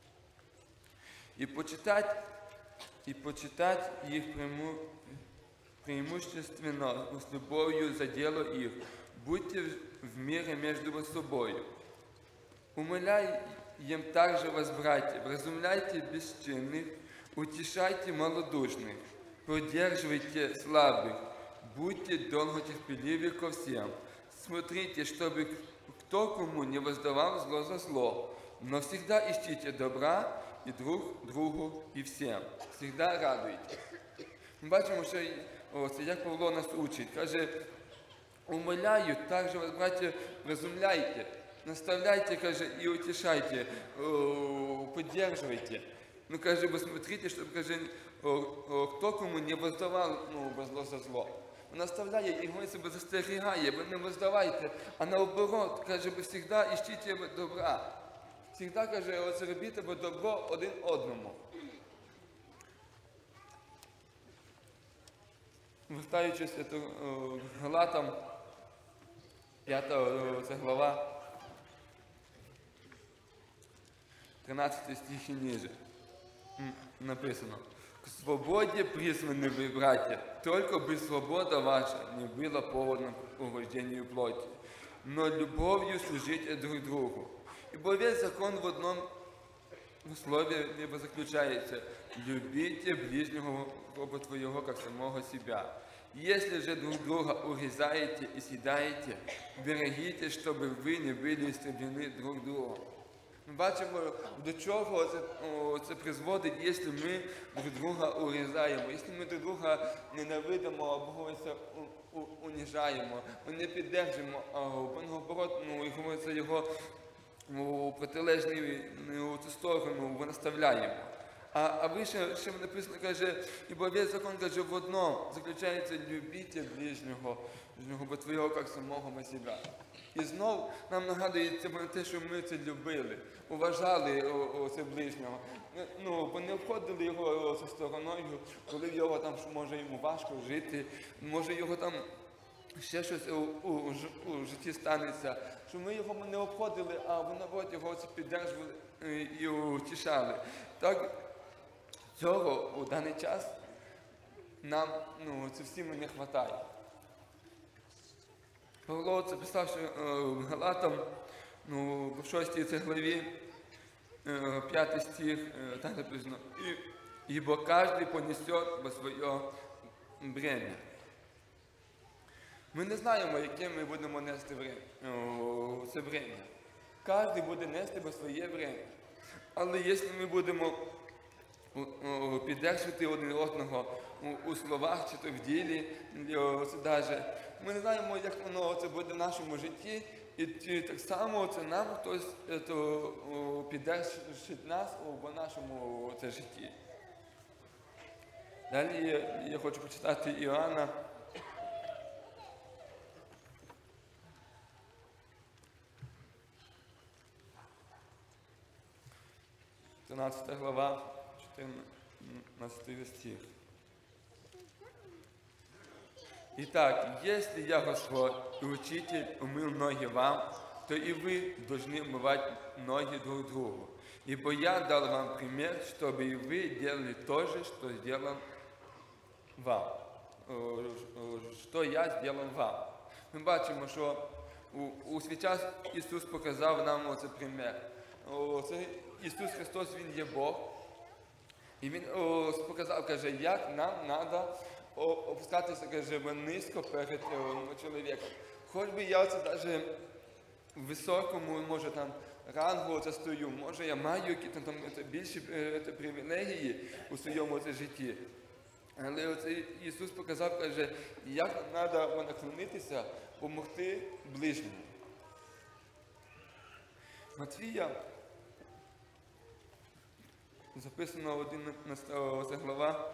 И почитать их преимущественно с любовью за дело их. Будьте в мире между собою. Умоляй им также вас, братья, вразумляйте бесчинных, утешайте малодушных, поддерживайте слабых, будьте долготерпеливы ко всем. Смотрите, чтобы кто кому не воздавал зло за зло, но всегда ищите добра і друг другу, і всім. Всегда радуйте. Ми бачимо, що як Павло нас учить. Каже, умоляю, також вас, браття, вразумляйте, наставляйте, каже, і утешайте, поддерживайте. Ну, каже, ви смотрите, щоб, каже, хто кому не воздавав зло за зло. Наставляє і він себе застерігає, ви не воздавайте, а наоборот, каже, ви завжди іщите добра. Всегда, каже, робіть добро один одному. Вертаючись до Галатам, 5 глава, 13 стих і ниже, написано: «К свободе призваны вы, братья, только бы свобода ваша не была поводом к угождению плоти, но любовью служите друг другу. Ибо весь закон в одном слове заключается: любите ближнего роба твоего, как самого себя. Если же друг друга урезаете и съедаете, берегите, чтобы вы не были истреблены друг другом». Ми бачимо, до чого це призводить, якщо ми друг друга урізаємо, якщо ми друг друга ненавидимо або уніжаємо, не піддержимо, або наоборот, його у протилежну цю сторону наставляємо. А вище написано, каже, ібо весь закон, каже, в одному заключається: любіть ближнього бо твого, як самого себе. І знов нам нагадується про те, що ми це любили, уважали це ближнього. Бо не обходили його зі стороною, коли його там, може йому важко жити, може його там ще щось у житті станеться, що ми його не обходили, а наоборот його підтримували і утішали. Так, цього у даний час нам це всім не вистачає. Павло це писав, що Галатам, в 6 главі, 5 стих, так написано: «Ибо каждый понесет во своє бремя». Ми не знаємо, яке ми будемо нести це бремя. Кожен буде нести своє бремя. Але якщо ми будемо підтримувати один одного у словах чи то в ділі, ми не знаємо, як воно це буде в нашому житті, і так само це нам хтось підтримує нас у нашому житті. Далі я хочу почитати Іоанна, 13 глава, 14 стих. «Итак, если я, Господь и Учитель, умыл ноги вам, то и вы должны умывать ноги друг другу. Ибо я дал вам пример, чтобы и вы делали то же, что сделал вам». Що я зробив вам. Ми бачимо, що у свій час Ісус показав нам оцей пример. Ісус Христос, Він є Бог. І Він показав, каже, як нам треба опускатися, каже, низько перед чоловіком. Хоч би я це навіть в високому, може там, рангу це стою, може я маю якісь там більші привілегії у своєму житті. Але оце Ісус показав, каже, як треба наклонитися, допомогти ближньому. Матвія записано 11 глава,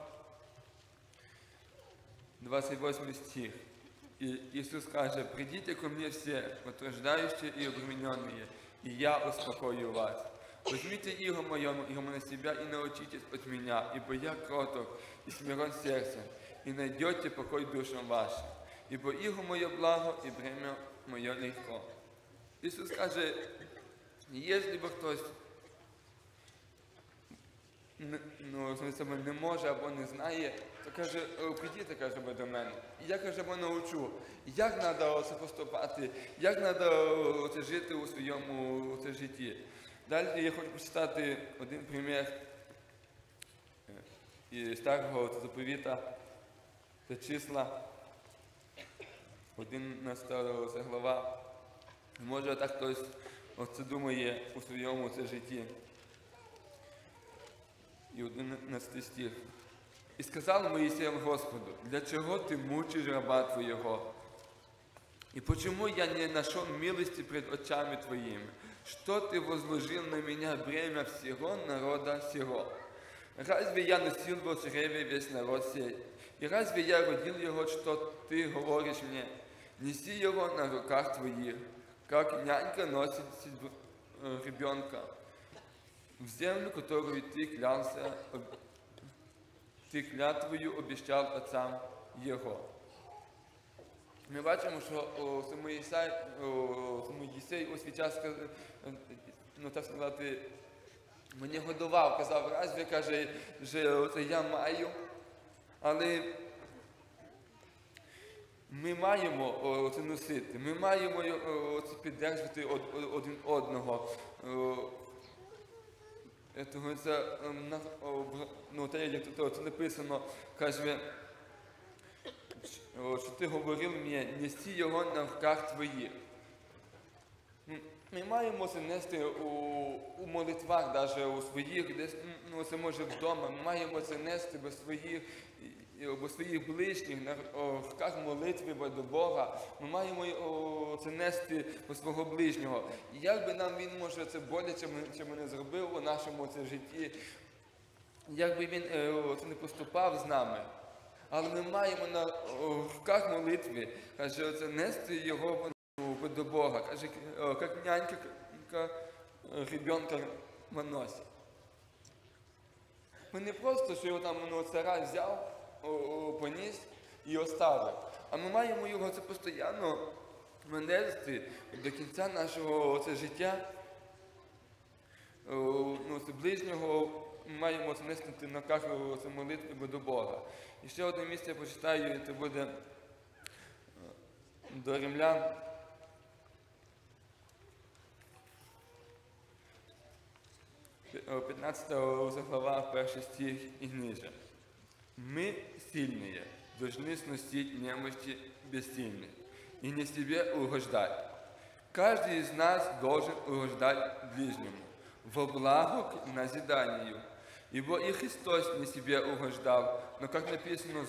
28 стих. И Иисус скажет: «Придите ко мне все, утруждающие и обремененные, и я успокою вас. Возьмите иго мое на себя и научитесь от меня, ибо я кроток и смирен сердцем, и найдете покой душам вашим. Ибо иго мое благо, и бремя мое легко». Иисус скажет, если бы хтось не може або не знає, то каже, прийдіть, каже, до мене. І я, каже, научу, як треба поступати, як треба жити у своєму житті. Далі я хочу прочитати один примір із старого заповіта, це числа, 11 глава. Може так хтось оце думає у своєму житті. І 11 стих. «І сказав Моїсеєм Господу: для чого ти мучиш раба твоего? И почему я не нашел милости пред очами твоими? Что ты возложил на меня бремя всего народа сего? Разве я носил в чреве весь народ сей? И разве я родил его, что ты говоришь мне: неси его на руках твоих, как нянька носит ребенка, в землю, которую ты клялся, ти клятвою обіщав отцам його». Ми бачимо, що Моїсей у свій час, так сказати, мені годував, казав, разве, каже, що я маю, але ми маємо це носити, ми маємо це підтримувати один одного. Це написано, каже, що ти говорив мені, неси його на руках твоїх. Ми маємо це нести у молитвах, навіть у своїх, десь, це може вдома, ми маємо це нести бо своїх ближніх, на руках молитви до Бога. Ми маємо це нести по свого ближнього. І як би нам він, може, це боляче, чи не зробив у нашому житті, як би він це не поступав з нами. Але ми маємо на руках молитви, каже, це нести його до Бога. Каже, як нянька ребенка носить. Ми не просто, що його там цара взяв, поніс і оставив. А ми маємо його це постійно нести до кінця нашого життя. Це ближнього ми маємо це нести на руках молитви до Бога. І ще одне місце я почитаю, і це буде до Римлян. 15 глава, 1 стих и ниже. «Мы, сильные, должны сносить немощи бессильных и не себе угождать. Каждый из нас должен угождать ближнему, во благо к назиданию. Ибо и Христос не себе угождал, но, как написано,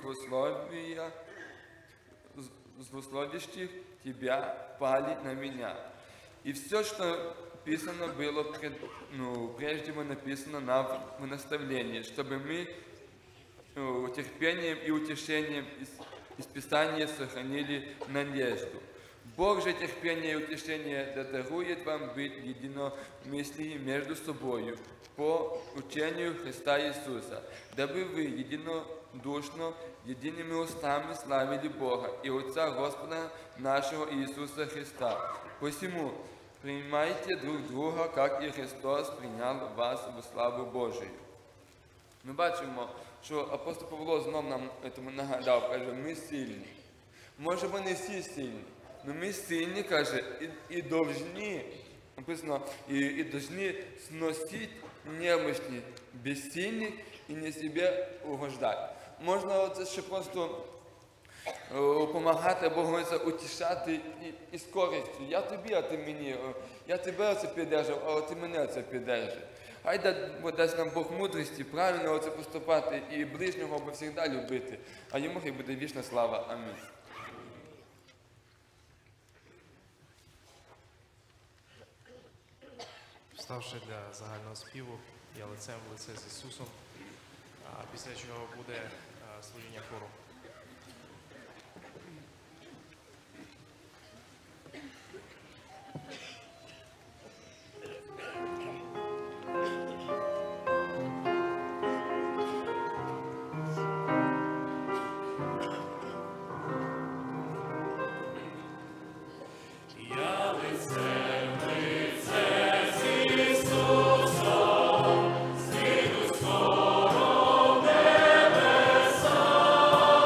злословящих тебя пали на меня. И все, что написано было, прежде написано нам в наставлении, чтобы мы терпением и утешением из Писания сохранили надежду. Бог же терпение и утешение дарует вам быть единомысленными между собою по учению Христа Иисуса, дабы вы единодушно, едиными устами славили Бога и Отца Господа нашего Иисуса Христа. Посему принимайте друг друга, как і Христос прийняв вас у славу Божию». Ми бачимо, що апостол Павло знов нам цьому нагадав, каже, ми сильні. Може, ми не всі сильні, але ми сильні, каже, і должні, написано, і должні сносити немощні, безсильних і не себе угождати. можна це ще просто допомагати, або говориться, утішати і з користю. Я тобі, а ти мені. Я тебе оце піддержав, а ти мене оце піддержав. Хай дасть нам Бог мудрості, правильно оце поступати і ближнього бо завжди любити. А йому хай буде вічна слава. Амінь. Вставши для загального співу, я лицем в лице з Ісусом, після чого буде служіння хору. Скоро в небеса.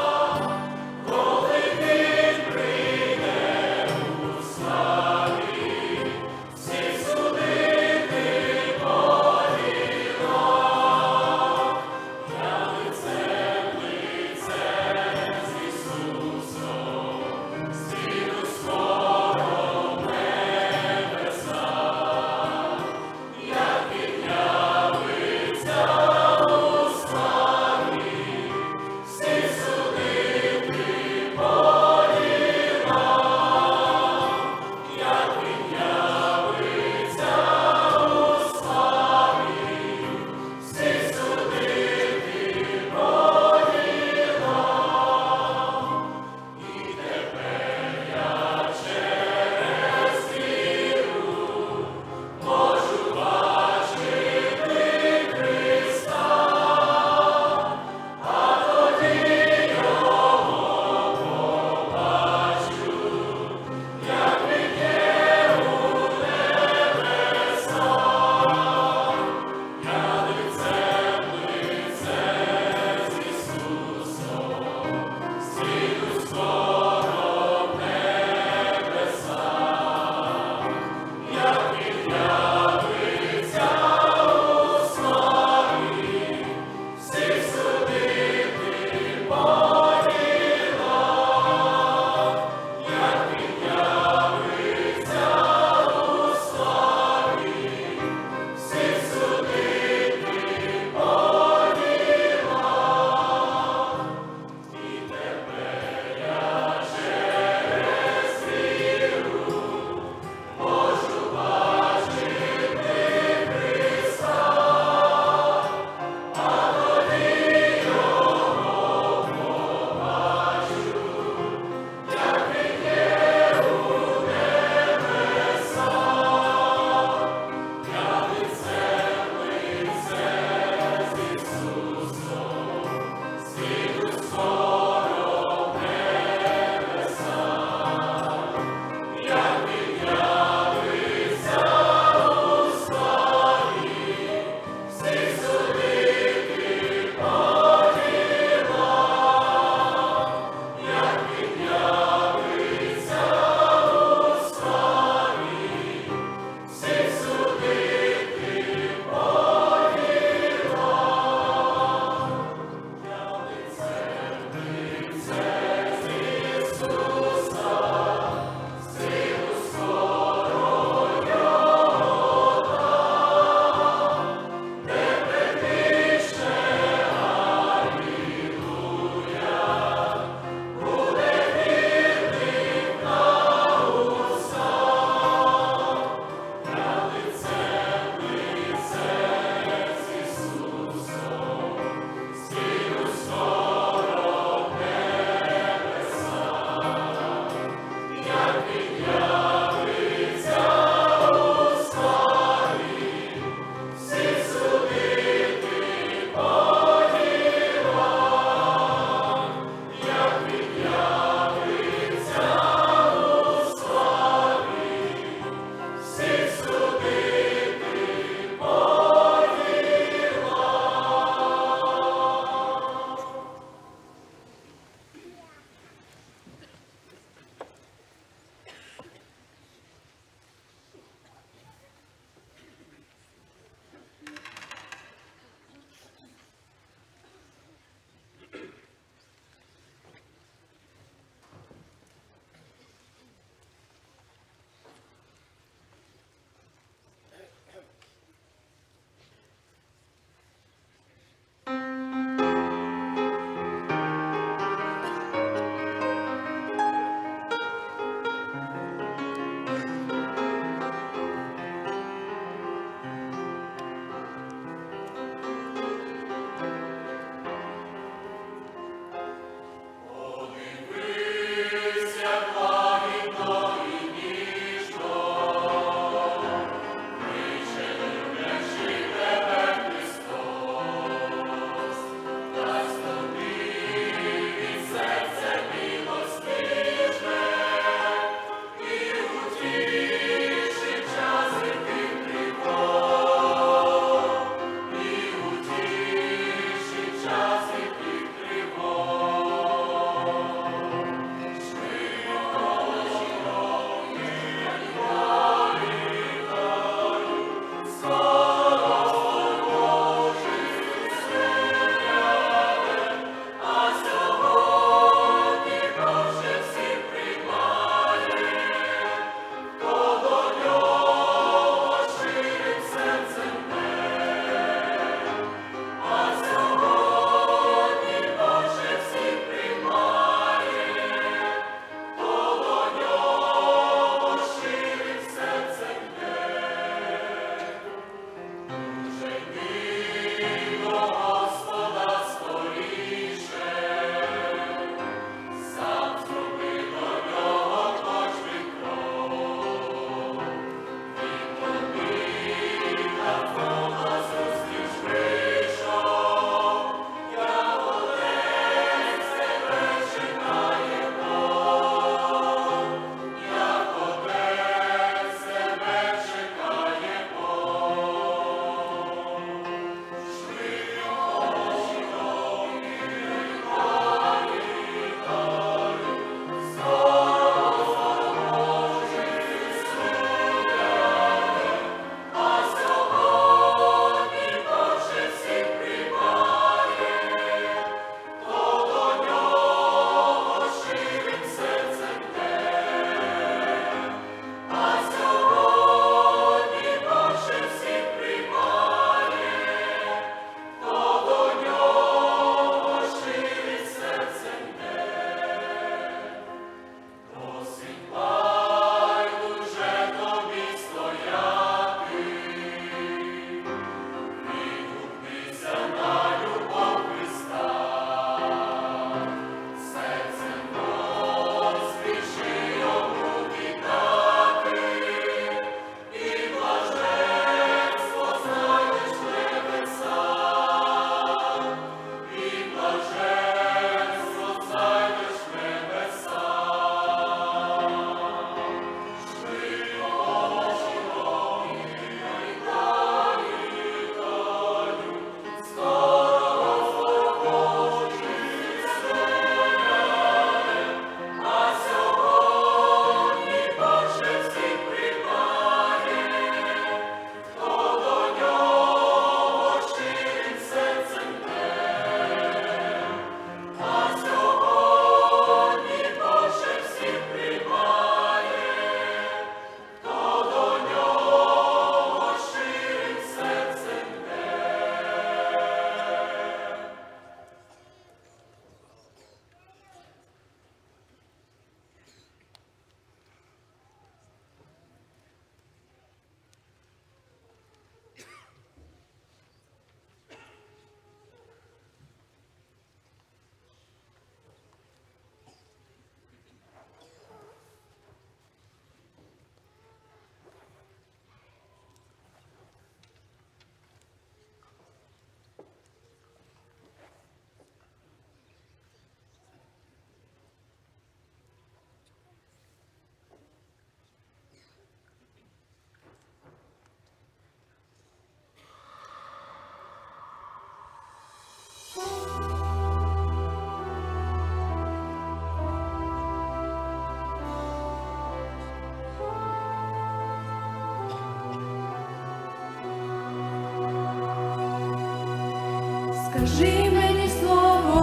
Скажи мені слово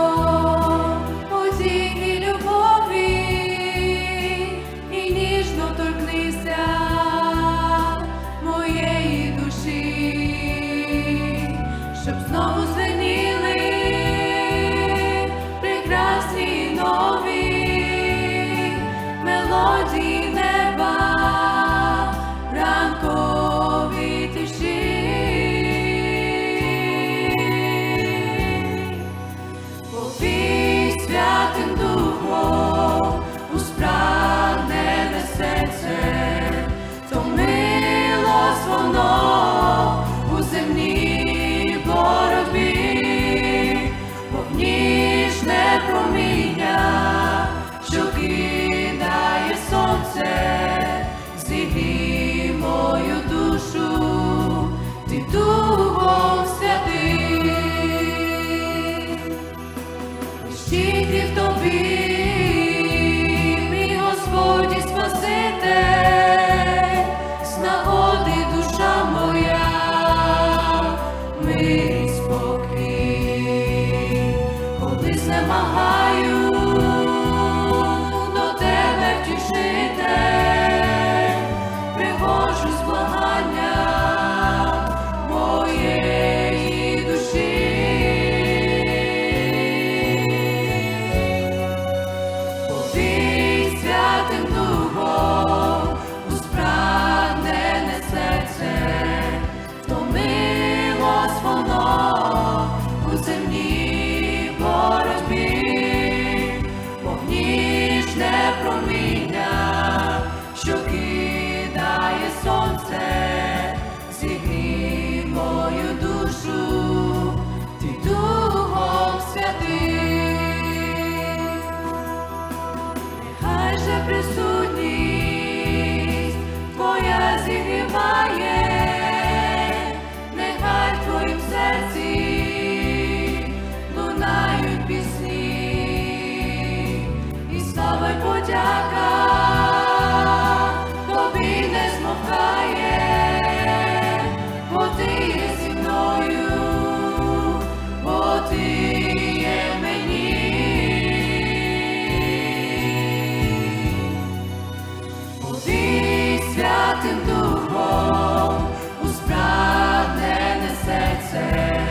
одійній любові і ніжно торкнися моєї душі, щоб знову звеніли прекрасні й нові мелодії неба в ранковій тиші. Повій Святим Духом у спрагнене серце, втомилось воно у земній боротьбі, повніжне проміння, що кидає сонце, зігрій мою душу, ти Духом Святим. Щиті в тобі, мій Господь і Спаситель, з нагоди душа моя, мир і спокій, коли знемагаю, до тебе втішитель, приводжу з благанням моєї душі. Повій Святим Духом у спрагнене серце, втомилось воно у земній боротьбі, повніжне проміння, що кидає сонце, зігрій мою душу, ти Духом Святим. Нехай же присутність твоя зігріває, нехай в твоїм серці лунають пісні, і слава й подяка тобі не змовкає, бо ти є зі мною, бо ти є мені. Повій Святим Духом у спрагнене серце,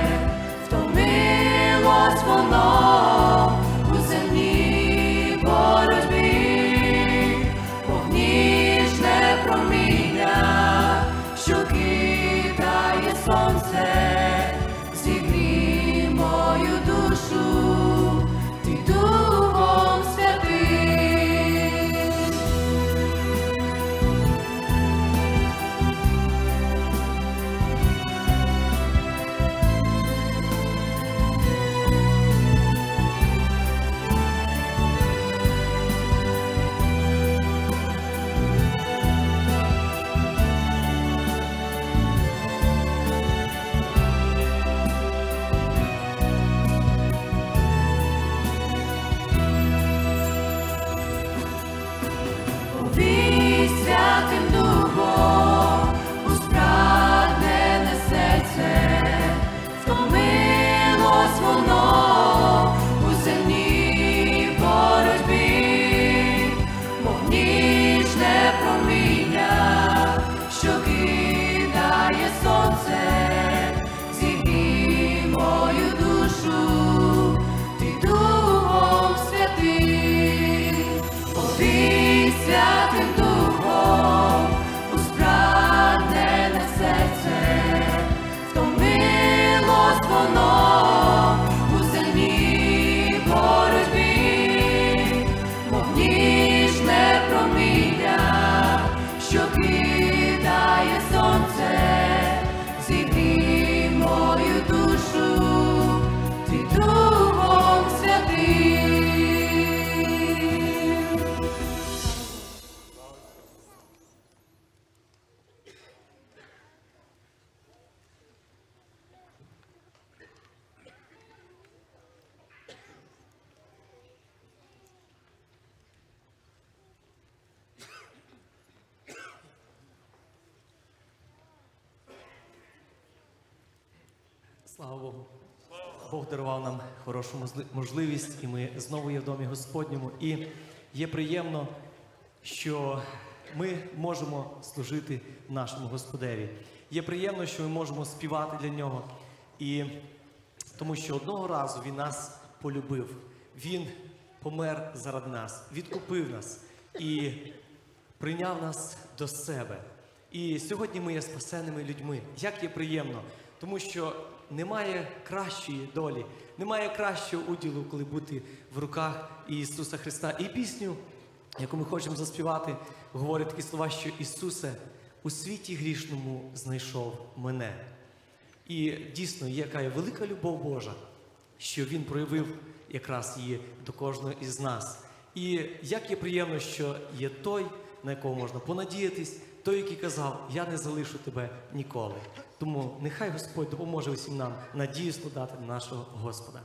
втомилось воно у земній боротьбі, повніжне проміння, що кидає сонце, зігрій мою душу, ти Духом Святим. Повій Святим Духом у спрагнене серце, втомилось воно у земній боротьбі, повніжне проміння, що кидає сонце, зігрій мою душу, ти Духом Святим. Повій Святим Духом у спрагнене серце, втомилось воно у земній боротьбі, повніжне проміння, що кидає сонце, зігрій мою душу, ти Духом Святим. Слава Богу. Бог дарував нам хорошу можливість, і ми знову є в домі Господньому. І є приємно, що ми можемо служити нашому Господеві. Є приємно, що ми можемо співати для Нього. І тому що одного разу Він нас полюбив. Він помер заради нас, відкупив нас і прийняв нас до себе. І сьогодні ми є спасеними людьми. Як є приємно, тому що немає кращої долі, немає кращого уділу, коли бути в руках Ісуса Христа. І пісню, яку ми хочемо заспівати, говорить такі слова, що Ісусе, у світі грішному знайшов мене. І дійсно є яка велика любов Божа, що Він проявив якраз її до кожного із нас. І як є приємно, що є той, на якого можна понадіятись, той, який казав, я не залишу тебе ніколи. Тому нехай Господь допоможе усім нам надію складати на нашого Господа.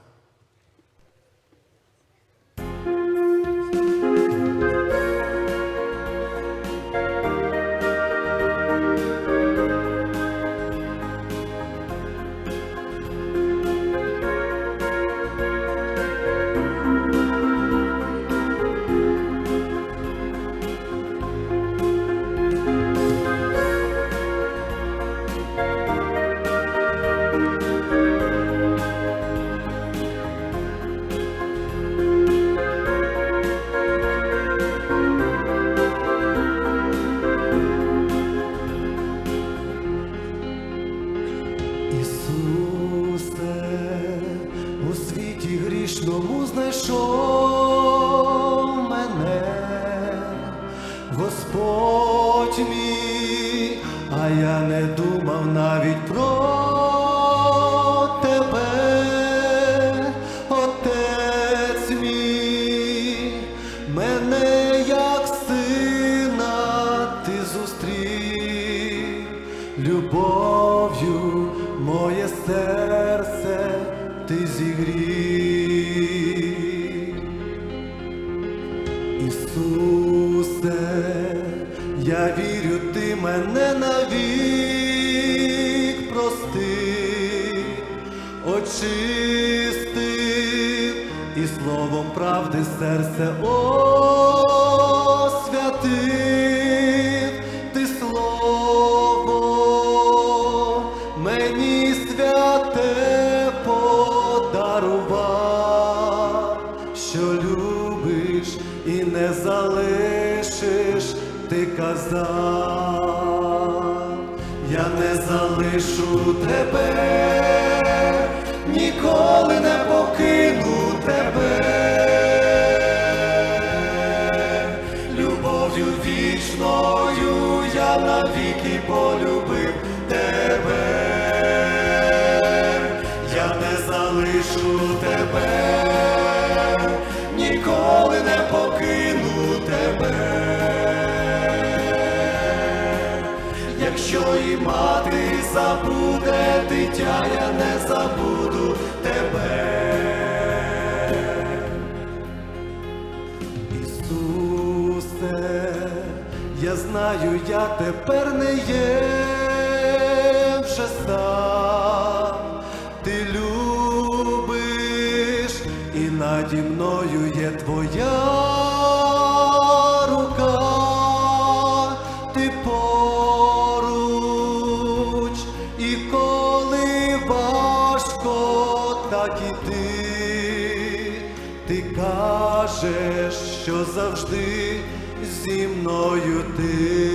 Що завжди зі мною ти,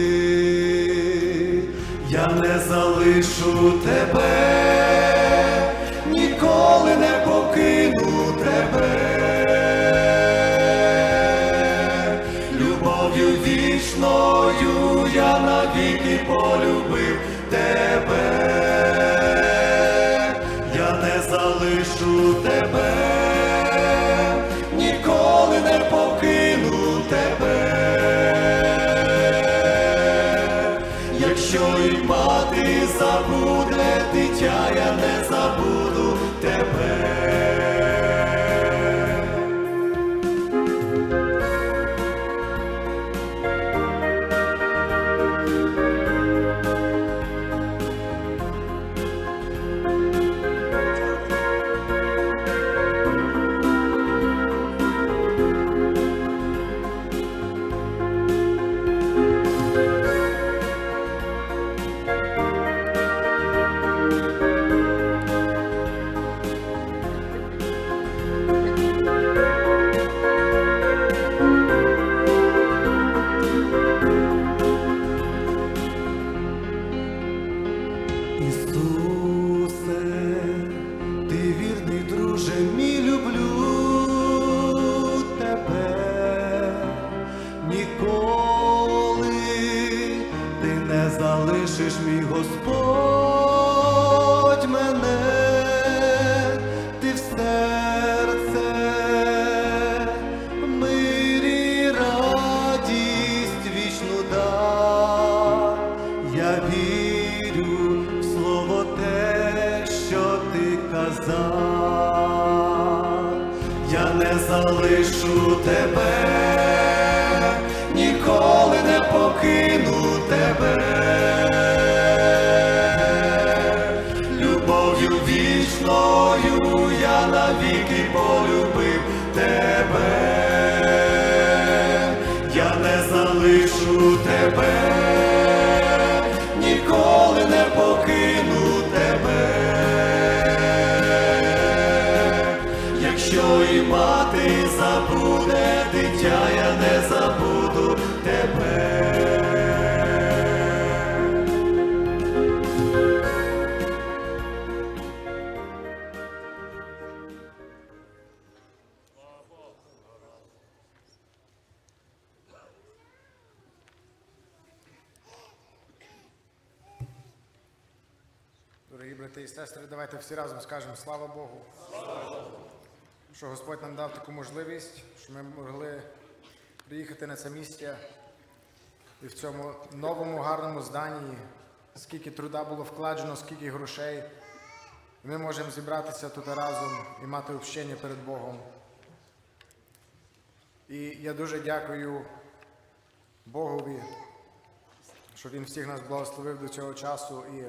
я не залишу тебе, ніколи не покину тебе, любов'ю вічною я навіки полюбив тебе, я не залишу тебе. Ніколи не покину тебе, якщо і мати забуде дитя, я не забуду тебе. залишиш, мій Господь, мене, ти в серце, мир і радість вічну дай. Я вірю в слово те, що ти казав. Я не залишу тебе, ніколи не покину тебе. Любов'ю вічною я навіки полюбив тебе. Я не залишу тебе, ніколи не покину тебе. Якщо і мати забуде дитя, я не забуду тебе. Дорогі брати і сестри, давайте всі разом скажемо слава Богу, що Господь нам дав таку можливість, що ми могли приїхати на це місце і в цьому новому гарному зданні, скільки труда було вкладено, скільки грошей. І ми можемо зібратися тут разом і мати общення перед Богом. І я дуже дякую Богові, що Він всіх нас благословив до цього часу і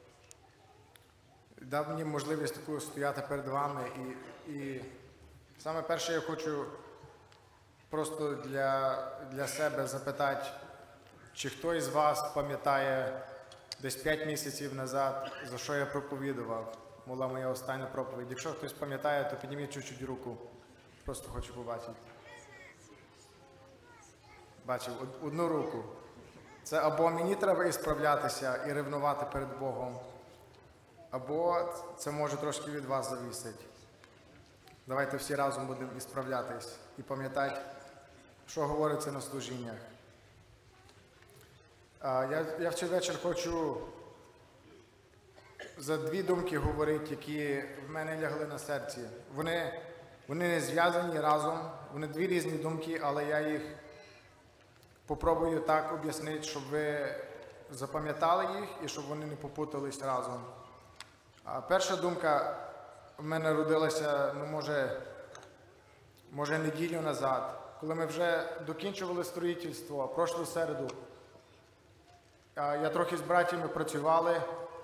дав мені можливість таку стояти перед вами. І саме перше я хочу просто для себе запитати, чи хто із вас пам'ятає десь 5 місяців назад, за що я проповідував, була моя остання проповідь. Якщо хтось пам'ятає, то підніміть чуть-чуть руку. Просто хочу побачити. Бачив, одну руку. Це або мені треба ісправлятися і ревнувати перед Богом, або це може трошки від вас завісить. Давайте всі разом будемо ісправлятись і пам'ятати, що говориться на служіннях. Я в цей вечір хочу за 2 думки говорити, які в мене лягли на серці. Вони не зв'язані разом, вони 2 різні думки, але я їх попробую так об'яснити, щоб ви запам'ятали їх і щоб вони не попутались разом. Перша думка в мене родилася, може неділю назад, коли ми вже докінчували строїтельство, прошлу середу. Я трохи з братями працювали,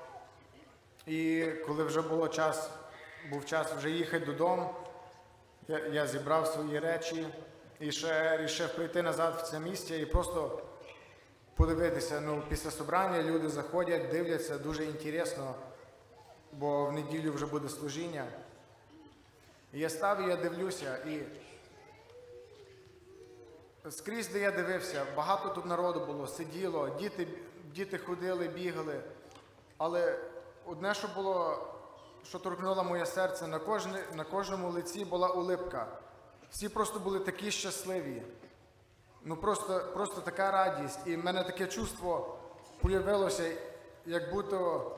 і коли вже був час вже їхати додому, я зібрав свої речі і ще вирішив прийти назад в це місце і просто подивитися. Після собрання люди заходять, дивляться, дуже інтересно, бо в неділю вже буде служіння. І я став і я дивлюся, і скрізь, де я дивився, багато тут народу було, сиділо, діти ходили, бігали. Але одне, що торкнуло моє серце, на кожному лиці була улипка. Всі просто були такі щасливі. Просто така радість. І в мене таке чувство появилося, як будто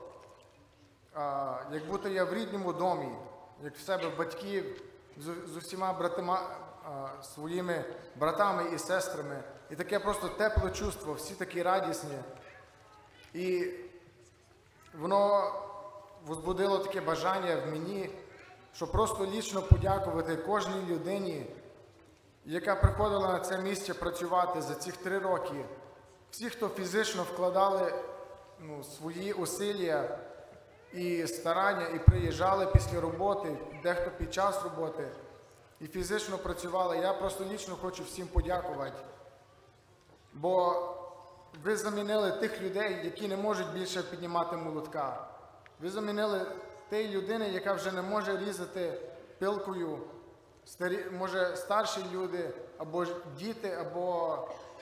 я в рідному домі, як в себе батьків, з усіма своїми братами і сестрами. І таке просто тепле чувство, всі такі радісні. І воно возбудило таке бажання в мені, щоб просто лічно подякувати кожній людині, яка приходила на це місце працювати за цих 3 роки. Всі, хто фізично вкладали свої усилля і старання, і приїжджали після роботи, дехто під час роботи, і фізично працювали. Я просто лічно хочу всім подякувати, бо ви замінили тих людей, які не можуть більше піднімати молотка. Ви замінили тієї людини, яка вже не може різати пилкою, може старші люди, або діти, або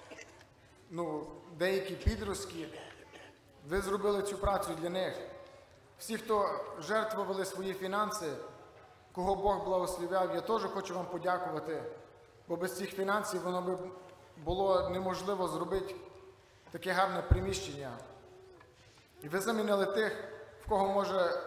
деякі підростки. Ви зробили цю працю для них. Всі, хто жертвували свої фінанси, кого Бог благословляв, я теж хочу вам подякувати, бо без цих фінансів воно би було неможливо зробити таке гарне приміщення. І ви замінили тих, в кого може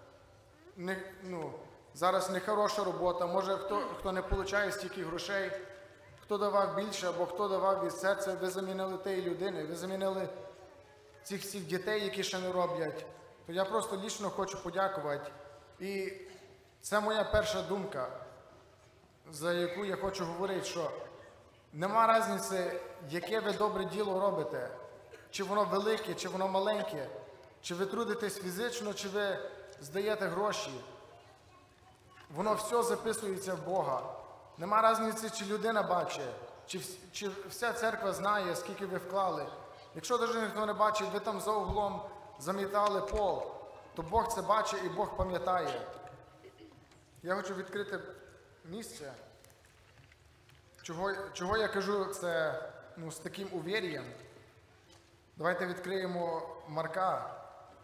зараз не хороша робота, може хто не отримує стільки грошей, хто давав більше або хто давав від серця, ви замінили тієї людини, ви замінили цих всіх дітей, які ще не роблять. То я просто лічно хочу подякувати. І це моя перша думка, за яку я хочу говорити, що нема різниці, яке ви добре діло робите, чи воно велике, чи воно маленьке, чи ви трудитесь фізично, чи ви здаєте гроші. Воно все записується в Бога. Нема різниці, чи людина бачить, чи вся церква знає, скільки ви вклали. Якщо навіть ніхто не бачить, ви там за углом замітали пол, то Бог це бачить і Бог пам'ятає. Я хочу відкрити місце. Чого я кажу це з таким увір'ям? Давайте відкриємо Марка,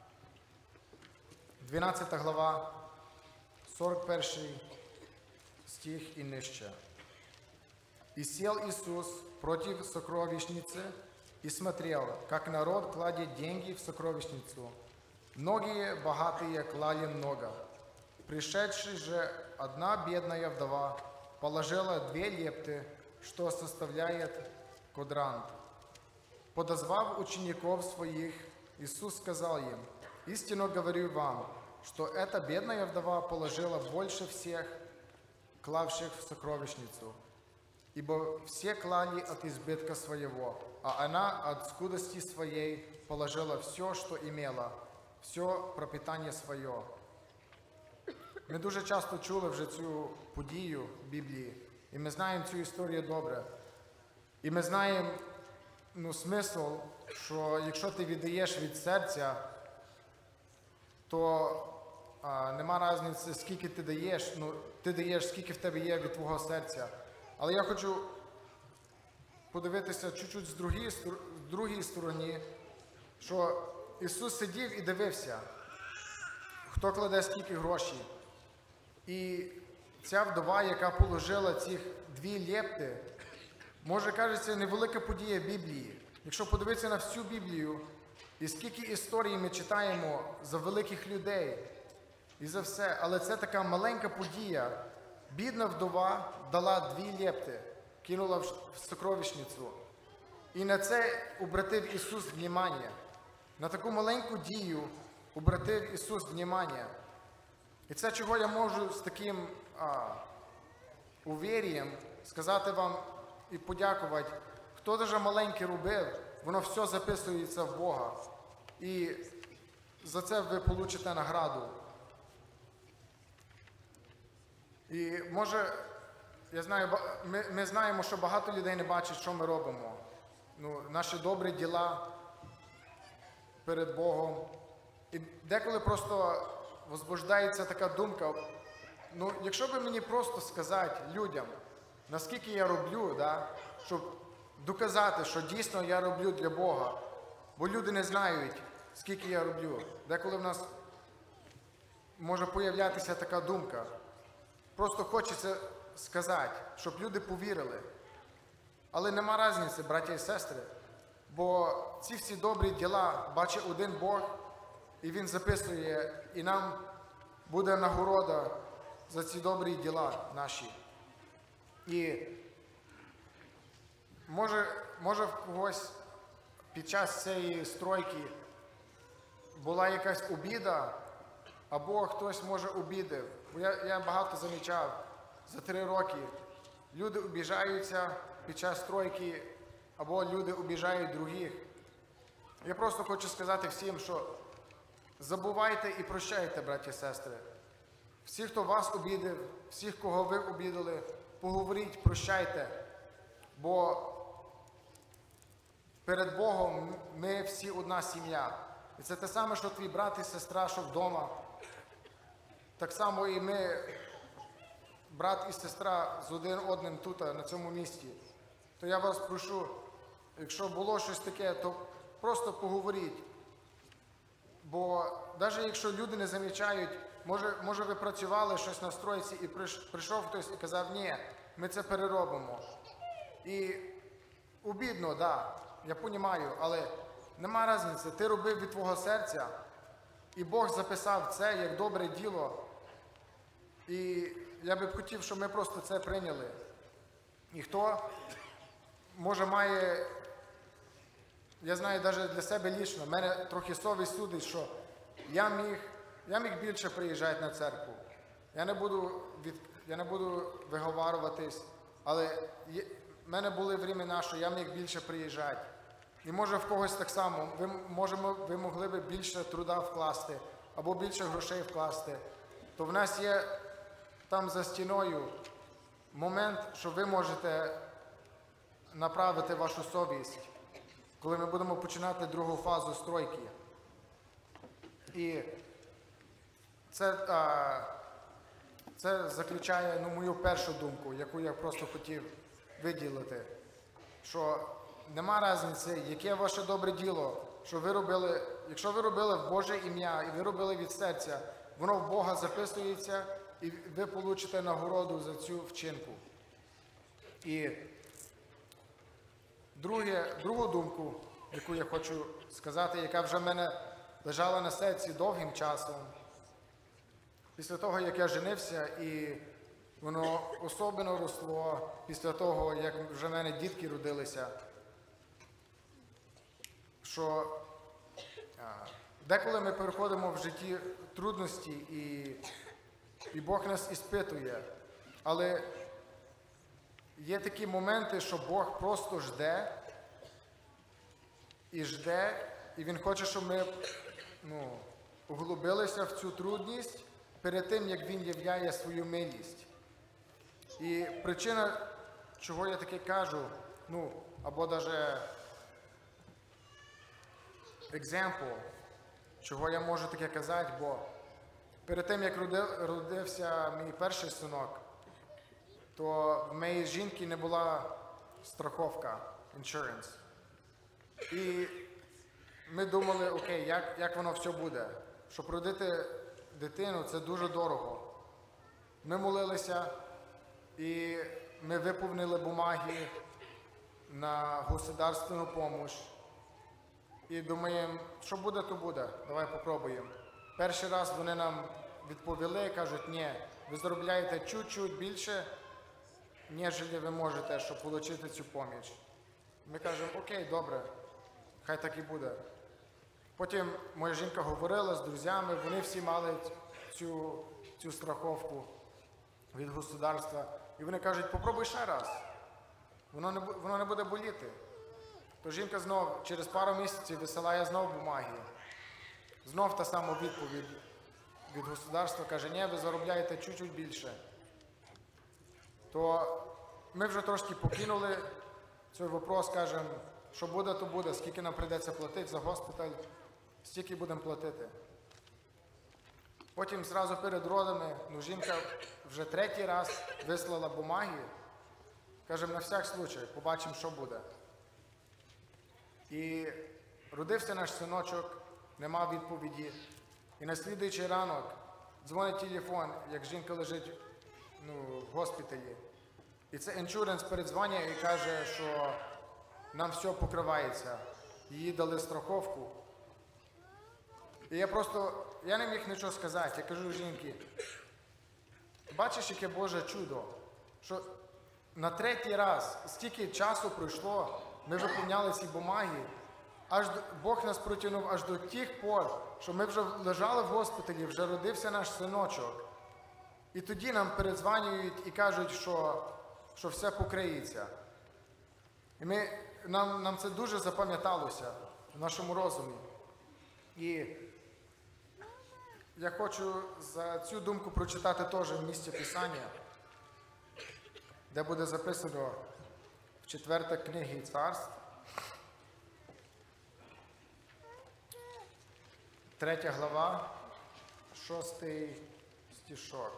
12 глава, 41 стих и ниже. «И сел Иисус против сокровищницы и смотрел, как народ кладет деньги в сокровищницу. Многие богатые клали много. Пришедший же одна бедная вдова положила 2 лепты, что составляет квадрант. Подозвав учеников своих, Иисус сказал им: истинно говорю вам, что эта бедная вдова положила больше всех, клавших в сокровищницу. Ибо все клали от избытка своего, а она от скудости своей положила все, что имела, все пропитання своє». Ми дуже часто чули вже цю подію в Біблії, і ми знаємо цю історію добре. І ми знаємо смисл, що якщо ти віддаєш від серця, то нема різниці, скільки ти даєш, скільки в тебе є від твого серця. Але я хочу подивитися чуть-чуть з другої сторони, що Ісус сидів і дивився, хто кладе скільки грошей. І ця вдова, яка положила цих 2 лепти, може, кажеться, невелика подія Біблії. Якщо подивитися на всю Біблію, і скільки історій ми читаємо за великих людей, і за все, але це така маленька подія. Бідна вдова дала 2 лепти, кинула в сокровищницю. І на це обратив Ісус внимання. На таку маленьку дію обратив Ісус внимання. І це, чого я можу з таким увір'ям сказати вам і подякувати. Хто даже маленьке робив, воно все записується в Бога. І за це ви получите награду. І може, я знаю, ми знаємо, що багато людей не бачать, що ми робимо. Наші добрі діла перед Богом. І деколи просто возбуждається така думка, якщо би мені просто сказати людям, наскільки я роблю, щоб доказати, що дійсно я роблю для Бога, бо люди не знають, скільки я роблю. Деколи в нас може появлятися така думка. Просто хочеться сказати, щоб люди повірили. Але нема різниці, браття і сестри, бо ці всі добрі діла бачить один Бог, і Він записує, і нам буде нагорода за ці добрі діла наші. І може в когось під час цієї стройки була якась обіда, або хтось, може, обідив. Бо я багато замічав за 3 роки. Люди обіжаються під час стройки, або люди обіжають других. Я просто хочу сказати всім, що забувайте і прощайте, браті і сестри. Всі, хто вас обідив, всіх, кого ви обідали, поговоріть, прощайте. Бо перед Богом ми всі одна сім'я. І це те саме, що твій брат і сестра, що вдома. Так само і ми, брат і сестра, з один одним тут, на цьому місці. То я вас прошу, якщо було щось таке, то просто поговоріть. Бо навіть якщо люди не замічають, може ви працювали щось на стройці і прийшов хтось і казав: ні, ми це переробимо. І обідно, я розумію, але нема різниці, ти робив від твого серця, і Бог записав це як добре діло. І я би б хотів, щоб ми просто це прийняли. І хто, може, має, я знаю, навіть для себе лічно, в мене трохи совість судить, що я міг більше приїжджати на церкву. Я не буду виговарюватись, але в мене були времена, що я міг більше приїжджати. І може в когось так само, ви могли б більше труда вкласти, або більше грошей вкласти. То в нас є там за стіною момент, що ви можете направити вашу совість, коли ми будемо починати другу фазу стройки. І це заключає мою першу думку, яку я просто хотів виділити, що нема різниці, яке ваше добре діло, що ви робили, якщо ви робили в Боже ім'я і ви робили від серця, воно в Бога записується, і ви получите нагороду за цю вчинку. І другу думку, яку я хочу сказати, яка вже в мене лежала на серці довгим часом, після того, як я женився, і воно особливо росло після того, як вже в мене дітки родилися, що деколи ми переходимо в житті трудності, і Бог нас іспитує, але є такі моменти, що Бог просто жде, і Він хоче, щоб ми углубилися в цю трудність перед тим, як Він являє свою милість. І причина, чого я таке кажу, або навіть example, чого я можу таке казати, бо перед тим, як родився мій перший синок, то в моєї жінки не була страховка, insurance. І ми думали, окей, як воно все буде. Щоб родити дитину, це дуже дорого. Ми молилися, і ми виповнили бумаги на государственну допомогу. І думаємо, що буде, то буде, давай попробуємо. Перший раз вони нам відповіли, кажуть, ні, ви заробляєте чуть-чуть більше, ніж ви можете, щоб отримати цю допомогу. Ми кажемо, окей, добре, хай так і буде. Потім моя жінка говорила з друзями, вони всі мали цю страховку від государства. І вони кажуть, попробуй ще раз, воно не буде боліти. То жінка знов через пару місяців висилає знов бумаги. Знов та сама відповідь від государства, каже, ні, ви заробляєте чуть-чуть більше. То ми вже трошки покинули цей вопрос, кажемо, що буде, то буде, скільки нам прийдеться платити за госпіталь, стільки будемо платити. Потім зразу перед родами, жінка вже третій раз вислала бумаги, кажемо, на всяк случай, побачимо, що буде. І родився наш синочок, нема відповіді. І на слідуючий ранок дзвонить телефон, як жінка лежить в госпіталі. І це іншуренс передзвонює і каже, що нам все покривається. Їй дали страховку. І я не міг нічого сказати. Я кажу жінці, бачиш, яке Боже чудо, що на третій раз, стільки часу пройшло, ми виповняли ці бумаги, Бог нас протягнув аж до тих пор, що ми вже лежали в госпіталі, вже родився наш синочок. І тоді нам передзвонюють і кажуть, що все покриється. І нам це дуже запам'яталося в нашому розумі. І я хочу за цю думку прочитати теж в місці Писання, де буде записано в 4 книгі Царств, 3 глава, 6 стишок.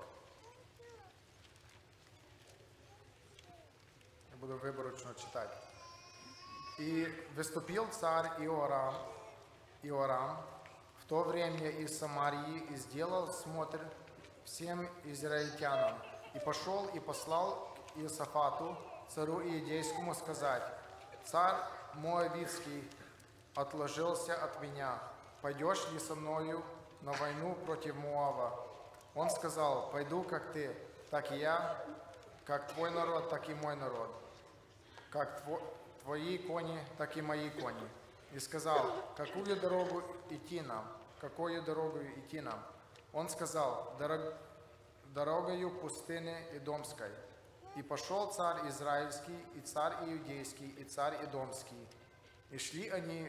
Я буду виборочно читати. «И выступил царь Иорам в то время из Самарии и сделал смотр всем израильтянам, и пошел и послал Иосафату, царю Иудейскому, сказать: царь Моавитский отложился от меня. Пойдешь ли со мною на войну против Моава? Он сказал, пойду, как ты, так и я, как твой народ, так и мой народ, как твои кони, так и мои кони. И сказал, какую дорогу идти нам? Какую дорогу идти нам? Он сказал, дорогою пустыни Идомской. И пошел царь Израильский, и царь Иудейский, и царь Идомский. И шли они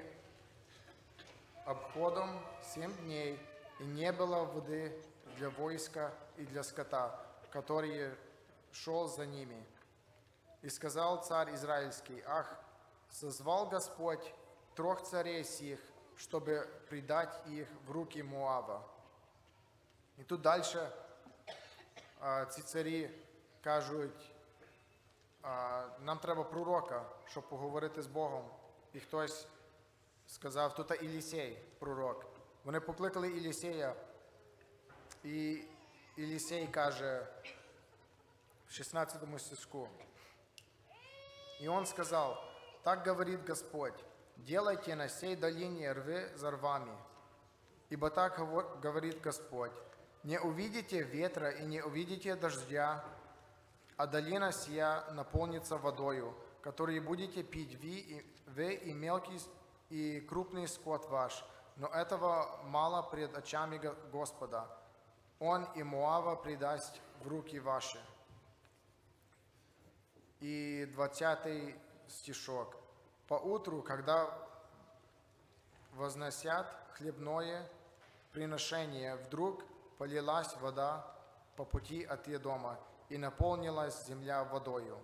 обходом 7 дней, и не было воды для войска и для скота, который шел за ними. И сказал царь Израильский, ах, созвал Господь 3 царей сих, чтобы предать их в руки Моава. І тут далі ці царі кажуть, нам треба пророка, щоб поговорити з Богом. І хтось сказав, тут Єлісей, пророк. Вони покликали Єлісея, і Єлісей каже в 16 стишку, и он сказал, так говорит Господь, делайте на сей долине рвы за рвами, ибо так говорит Господь, не увидите ветра и не увидите дождя, а долина сия наполнится водою, которую будете пить вы и мелкий и крупный скот ваш, но этого мало пред очами Господа. Он и Моава предаст в руки ваши. И 20 стишок. Поутру, когда возносят хлебное приношение, вдруг полилась вода по пути от Едома, и наповнилась земля водою.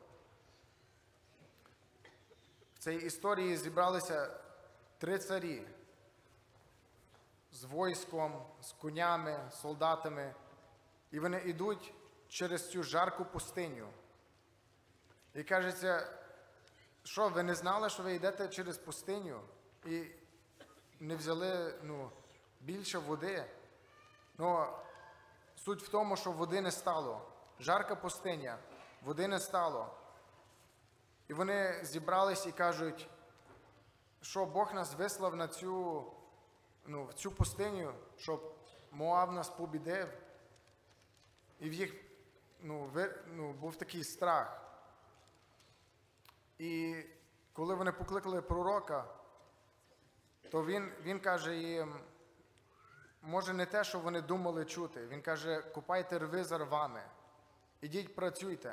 В цій історії зібралися 3 царі з військом, з конями, солдатами, і вони йдуть через цю жарку пустиню. І кажеться, що ви не знали, що ви йдете через пустиню і не взяли більше води? Суть в тому, що води не стало. Жарка пустиня, води не стало. І вони зібрались і кажуть, що Бог нас вислав на в цю пустиню, щоб Моав нас побідив. І в їх був такий страх. І коли вони покликали пророка, то він каже їм, може не те, що вони думали чути. Він каже, купайте рви за рвами, ідіть працюйте.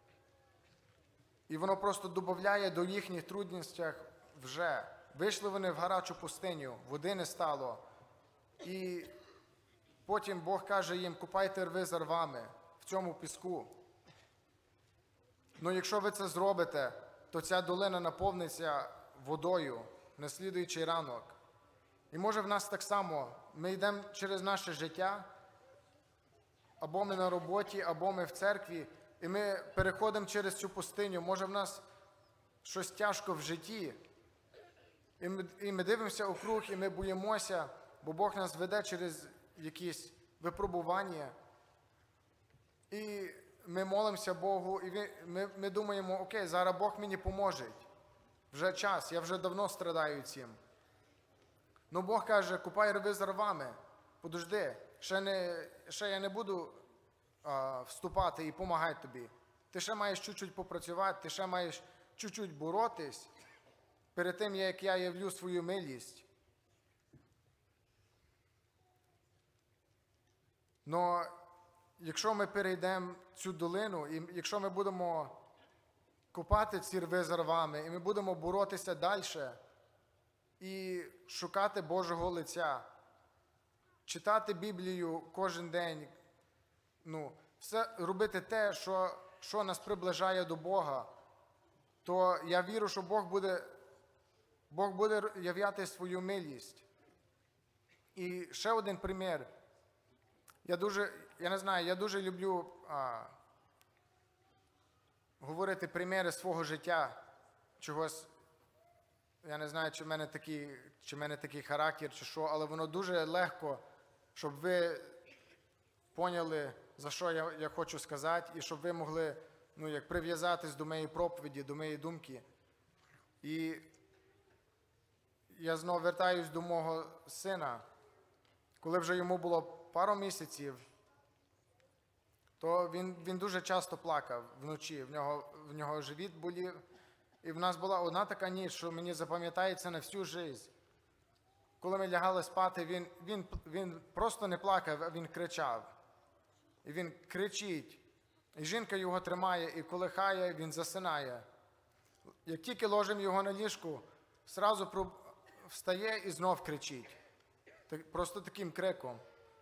І воно просто додає до їхніх трудностях вже. Вийшли вони в гарячу пустиню, води не стало. І потім Бог каже їм, купайте рви за рвами в цьому піску. Ну якщо ви це зробите, то ця долина наповниться водою на слідуючий ранок. І може в нас так само, ми йдемо через наше життя, або ми на роботі, або ми в церкві, і ми переходимо через цю пустиню. Може в нас щось тяжко в житті, і ми дивимося округ, і ми боїмося, бо Бог нас веде через якісь випробування. І ми молимося Богу, і ми думаємо, окей, зараз Бог мені поможе. Вже час, я вже давно страдаю цим. Ну Бог каже, купай рви за рвами, подожди, ще я не буду вступати і допомагати тобі. Ти ще маєш чуть-чуть попрацювати, ти ще маєш чуть-чуть боротись перед тим, як я явлю свою милість. Но якщо ми перейдемо цю долину, і якщо ми будемо копати ці рви за рвами, і ми будемо боротися далі, і шукати Божого лиця, читати Біблію кожен день, все робити те, що нас приближає до Бога, то я вірю, що Бог буде являти свою милість. І ще один примір. Я дуже люблю говорити приміри свого життя, чогось. Я не знаю, чи в мене такий характер, чи що, але воно дуже легко, щоб ви поняли, за що я хочу сказати, і щоб ви могли, як прив'язатись до моєї проповіді, до моєї думки. І я знову вертаюсь до мого сина. Коли вже йому було пару місяців, то він дуже часто плакав вночі. В нього живіт болів. І в нас була одна така ніч, що мені запам'ятається на всю життя. Коли ми лягали спати, він просто не плакав, а він кричав. І він кричить. І жінка його тримає і колихає, він засинає. Як тільки ложимо його на ліжку, зразу встає і знов кричить. Просто таким криком.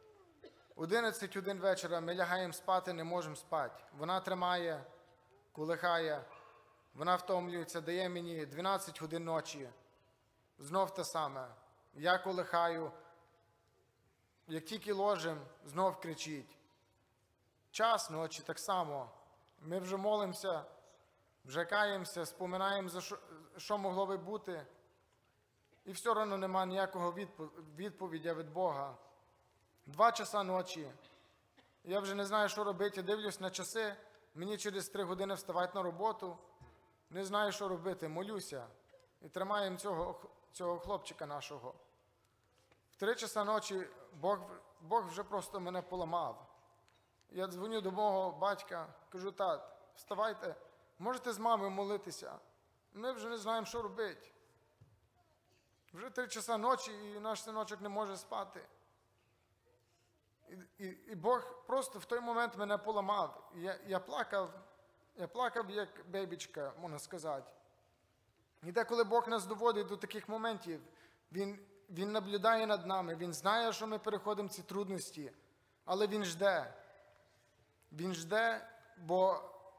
11 вечора ми лягаємо спати, не можемо спати. Вона тримає, колихає, вона втомлюється, дає мені 12 годин ночі. Знов те саме. Я колихаю. Як тільки ложимо, знов кричить. Час ночі так само. Ми вже молимося, вже каємося, споминаємо, що могло би бути. І все одно немає ніякого відповіді від Бога. 2 часа ночі. Я вже не знаю, що робити. Я дивлюсь на часи. Мені через 3 години вставати на роботу. Не знаю, що робити. Молюся. І тримаємо цього хлопчика нашого. В 3 часа ночі Бог вже просто мене поламав. Я дзвоню до мого батька, кажу: тат, вставайте, можете з мамою молитися. Ми вже не знаємо, що робити. Вже 3 часа ночі, і наш синочок не може спати. І Бог просто в той момент мене поламав. Я плакав як бебічка, можна сказати. І деколи Бог нас доводить до таких моментів, Він наблюдає над нами, Він знає, що ми переходимо ці трудності, але Він жде. Він жде, бо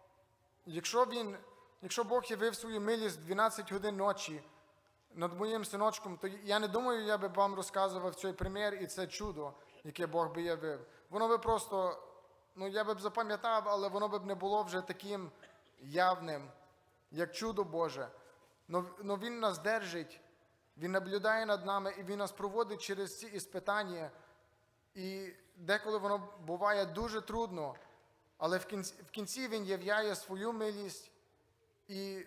якщо Бог явив свою милість 12 годин ночі над моїм синочком, то я не думаю, я би вам розказував цей примір і це чудо, яке Бог би явив. Воно би просто, я би запам'ятав, але воно би не було вже таким явним, як чудо Боже. Но Він нас держить, Він наблюдає над нами, і Він нас проводить через ці іспитання. І деколи воно буває дуже трудно, але в кінці Він являє свою милість. І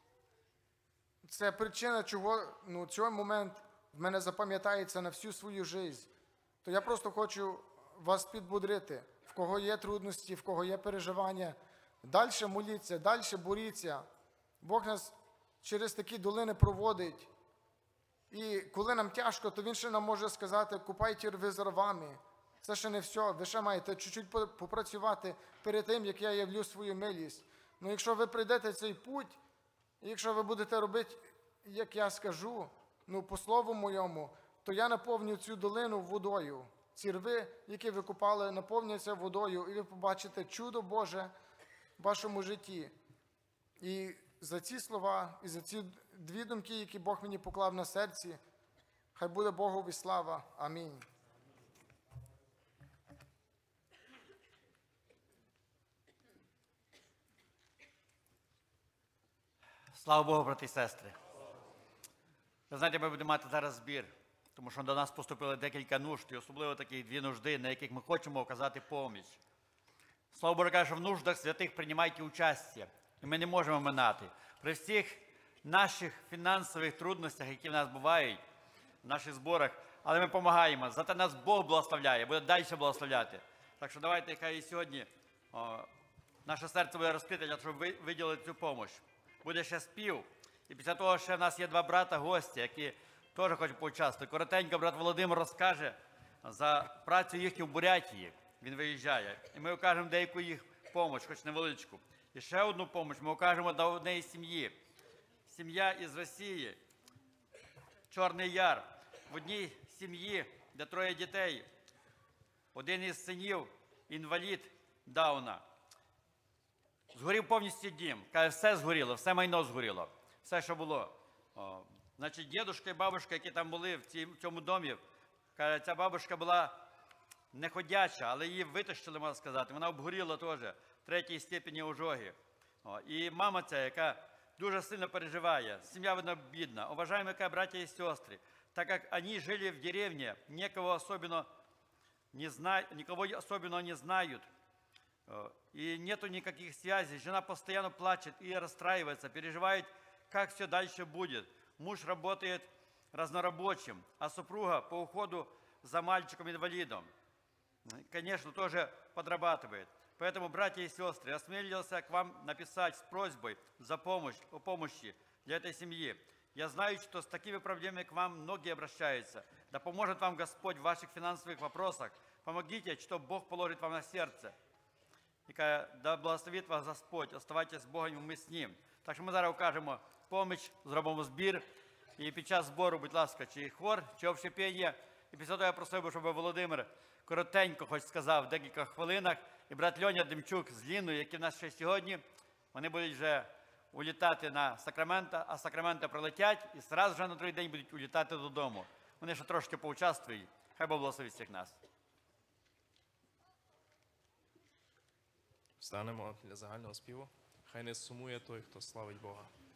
це причина, чого цей момент в мене запам'ятається на всю свою життя. То я просто хочу вас підбудрити, в кого є трудності, в кого є переживання. Далі моліться, далі боріться. Бог нас через такі долини проводить. І коли нам тяжко, то Він ще нам може сказати: купайте рви з ровами. Це ще не все. Ви ще маєте чуть-чуть попрацювати перед тим, як я явлю свою милість. Ну, якщо ви прийдете цей путь, і якщо ви будете робити, як я скажу, по слову моєму, то я наповню цю долину водою. Ці рви, які ви купали, наповняться водою, і ви побачите чудо Боже в вашому житті. І за ці слова, і за ці 2 думки, які Бог мені поклав на серці, хай буде Богові слава. Амінь. Слава Богу, брати і сестри. Ви знаєте, ми будемо мати зараз збір, тому що до нас поступили декілька нужд, і особливо такі 2 нужди, на яких ми хочемо оказати поміч. Слово Боже каже, що в нуждах святих приймайте участь, і ми не можемо минати. При всіх наших фінансових трудностях, які в нас бувають, в наших зборах, але ми допомагаємо. Зате нас Бог благословляє, буде далі благословляти. Так що давайте, хай і сьогодні наше серце буде розкрите, для того, щоб виділити цю допомогу. Буде ще спів, і після того ще в нас є 2 брата-гості, які теж хочуть поучаствувати. Коротенько брат Володимир розкаже за працю їхню в Бурятії. Він виїжджає. І ми окажемо деяку їх допомогу, хоч невеличку. І ще одну допомогу ми окажемо до однієї сім'ї. Сім'я із Росії, Чорний Яр. В одній сім'ї, де 3 дітей. Один із синів – інвалід Дауна. Згорів повністю дім. Каже, все згоріло, все майно згоріло. Все, що було. Значить, дідушка і бабушка, які там були в цьому домі, каже, ця бабушка була неходяча, але її витащили, можна сказати. Вона обгоріла теж, 3-й степені ожоги. І мама ця, яка дуже сильно переживає, сім'я, видно, бідна. Уважаемые братья и сестры, так как они жили в деревне, никого особенно не знают, и нету никаких связей, жена постоянно плачет и расстраивается, переживает, как все дальше будет. Муж работает разнорабочим, а супруга по уходу за мальчиком-инвалидом, конечно, тоже подрабатывает. Поэтому, братья и сестры, осмелился к вам написать с просьбой о помощи для этой семьи. Я знаю, что с такими проблемами к вам многие обращаются. Да поможет вам Господь в ваших финансовых вопросах. Помогите, что Бог положит вам на серце. І каже, да благословить вас Господь, оставайтесь з Богом, і ми з Ним. Так що ми зараз окажемо поміч, зробимо збір. І під час збору, будь ласка, чи хор, чи общепіння. І після того я просив би, щоб Володимир коротенько хоч сказав в декілька хвилинах. І брат Льоня Демчук з Ліною, які в нас ще сьогодні, вони будуть вже улітати на Сакраменто, а Сакраменто прилетять і одразу вже на другий день будуть улітати додому. Вони ще трошки поучаствують. Хай Бог благословить всіх нас. Встанемо для загального співу. Хай не сумує той, хто славить Бога.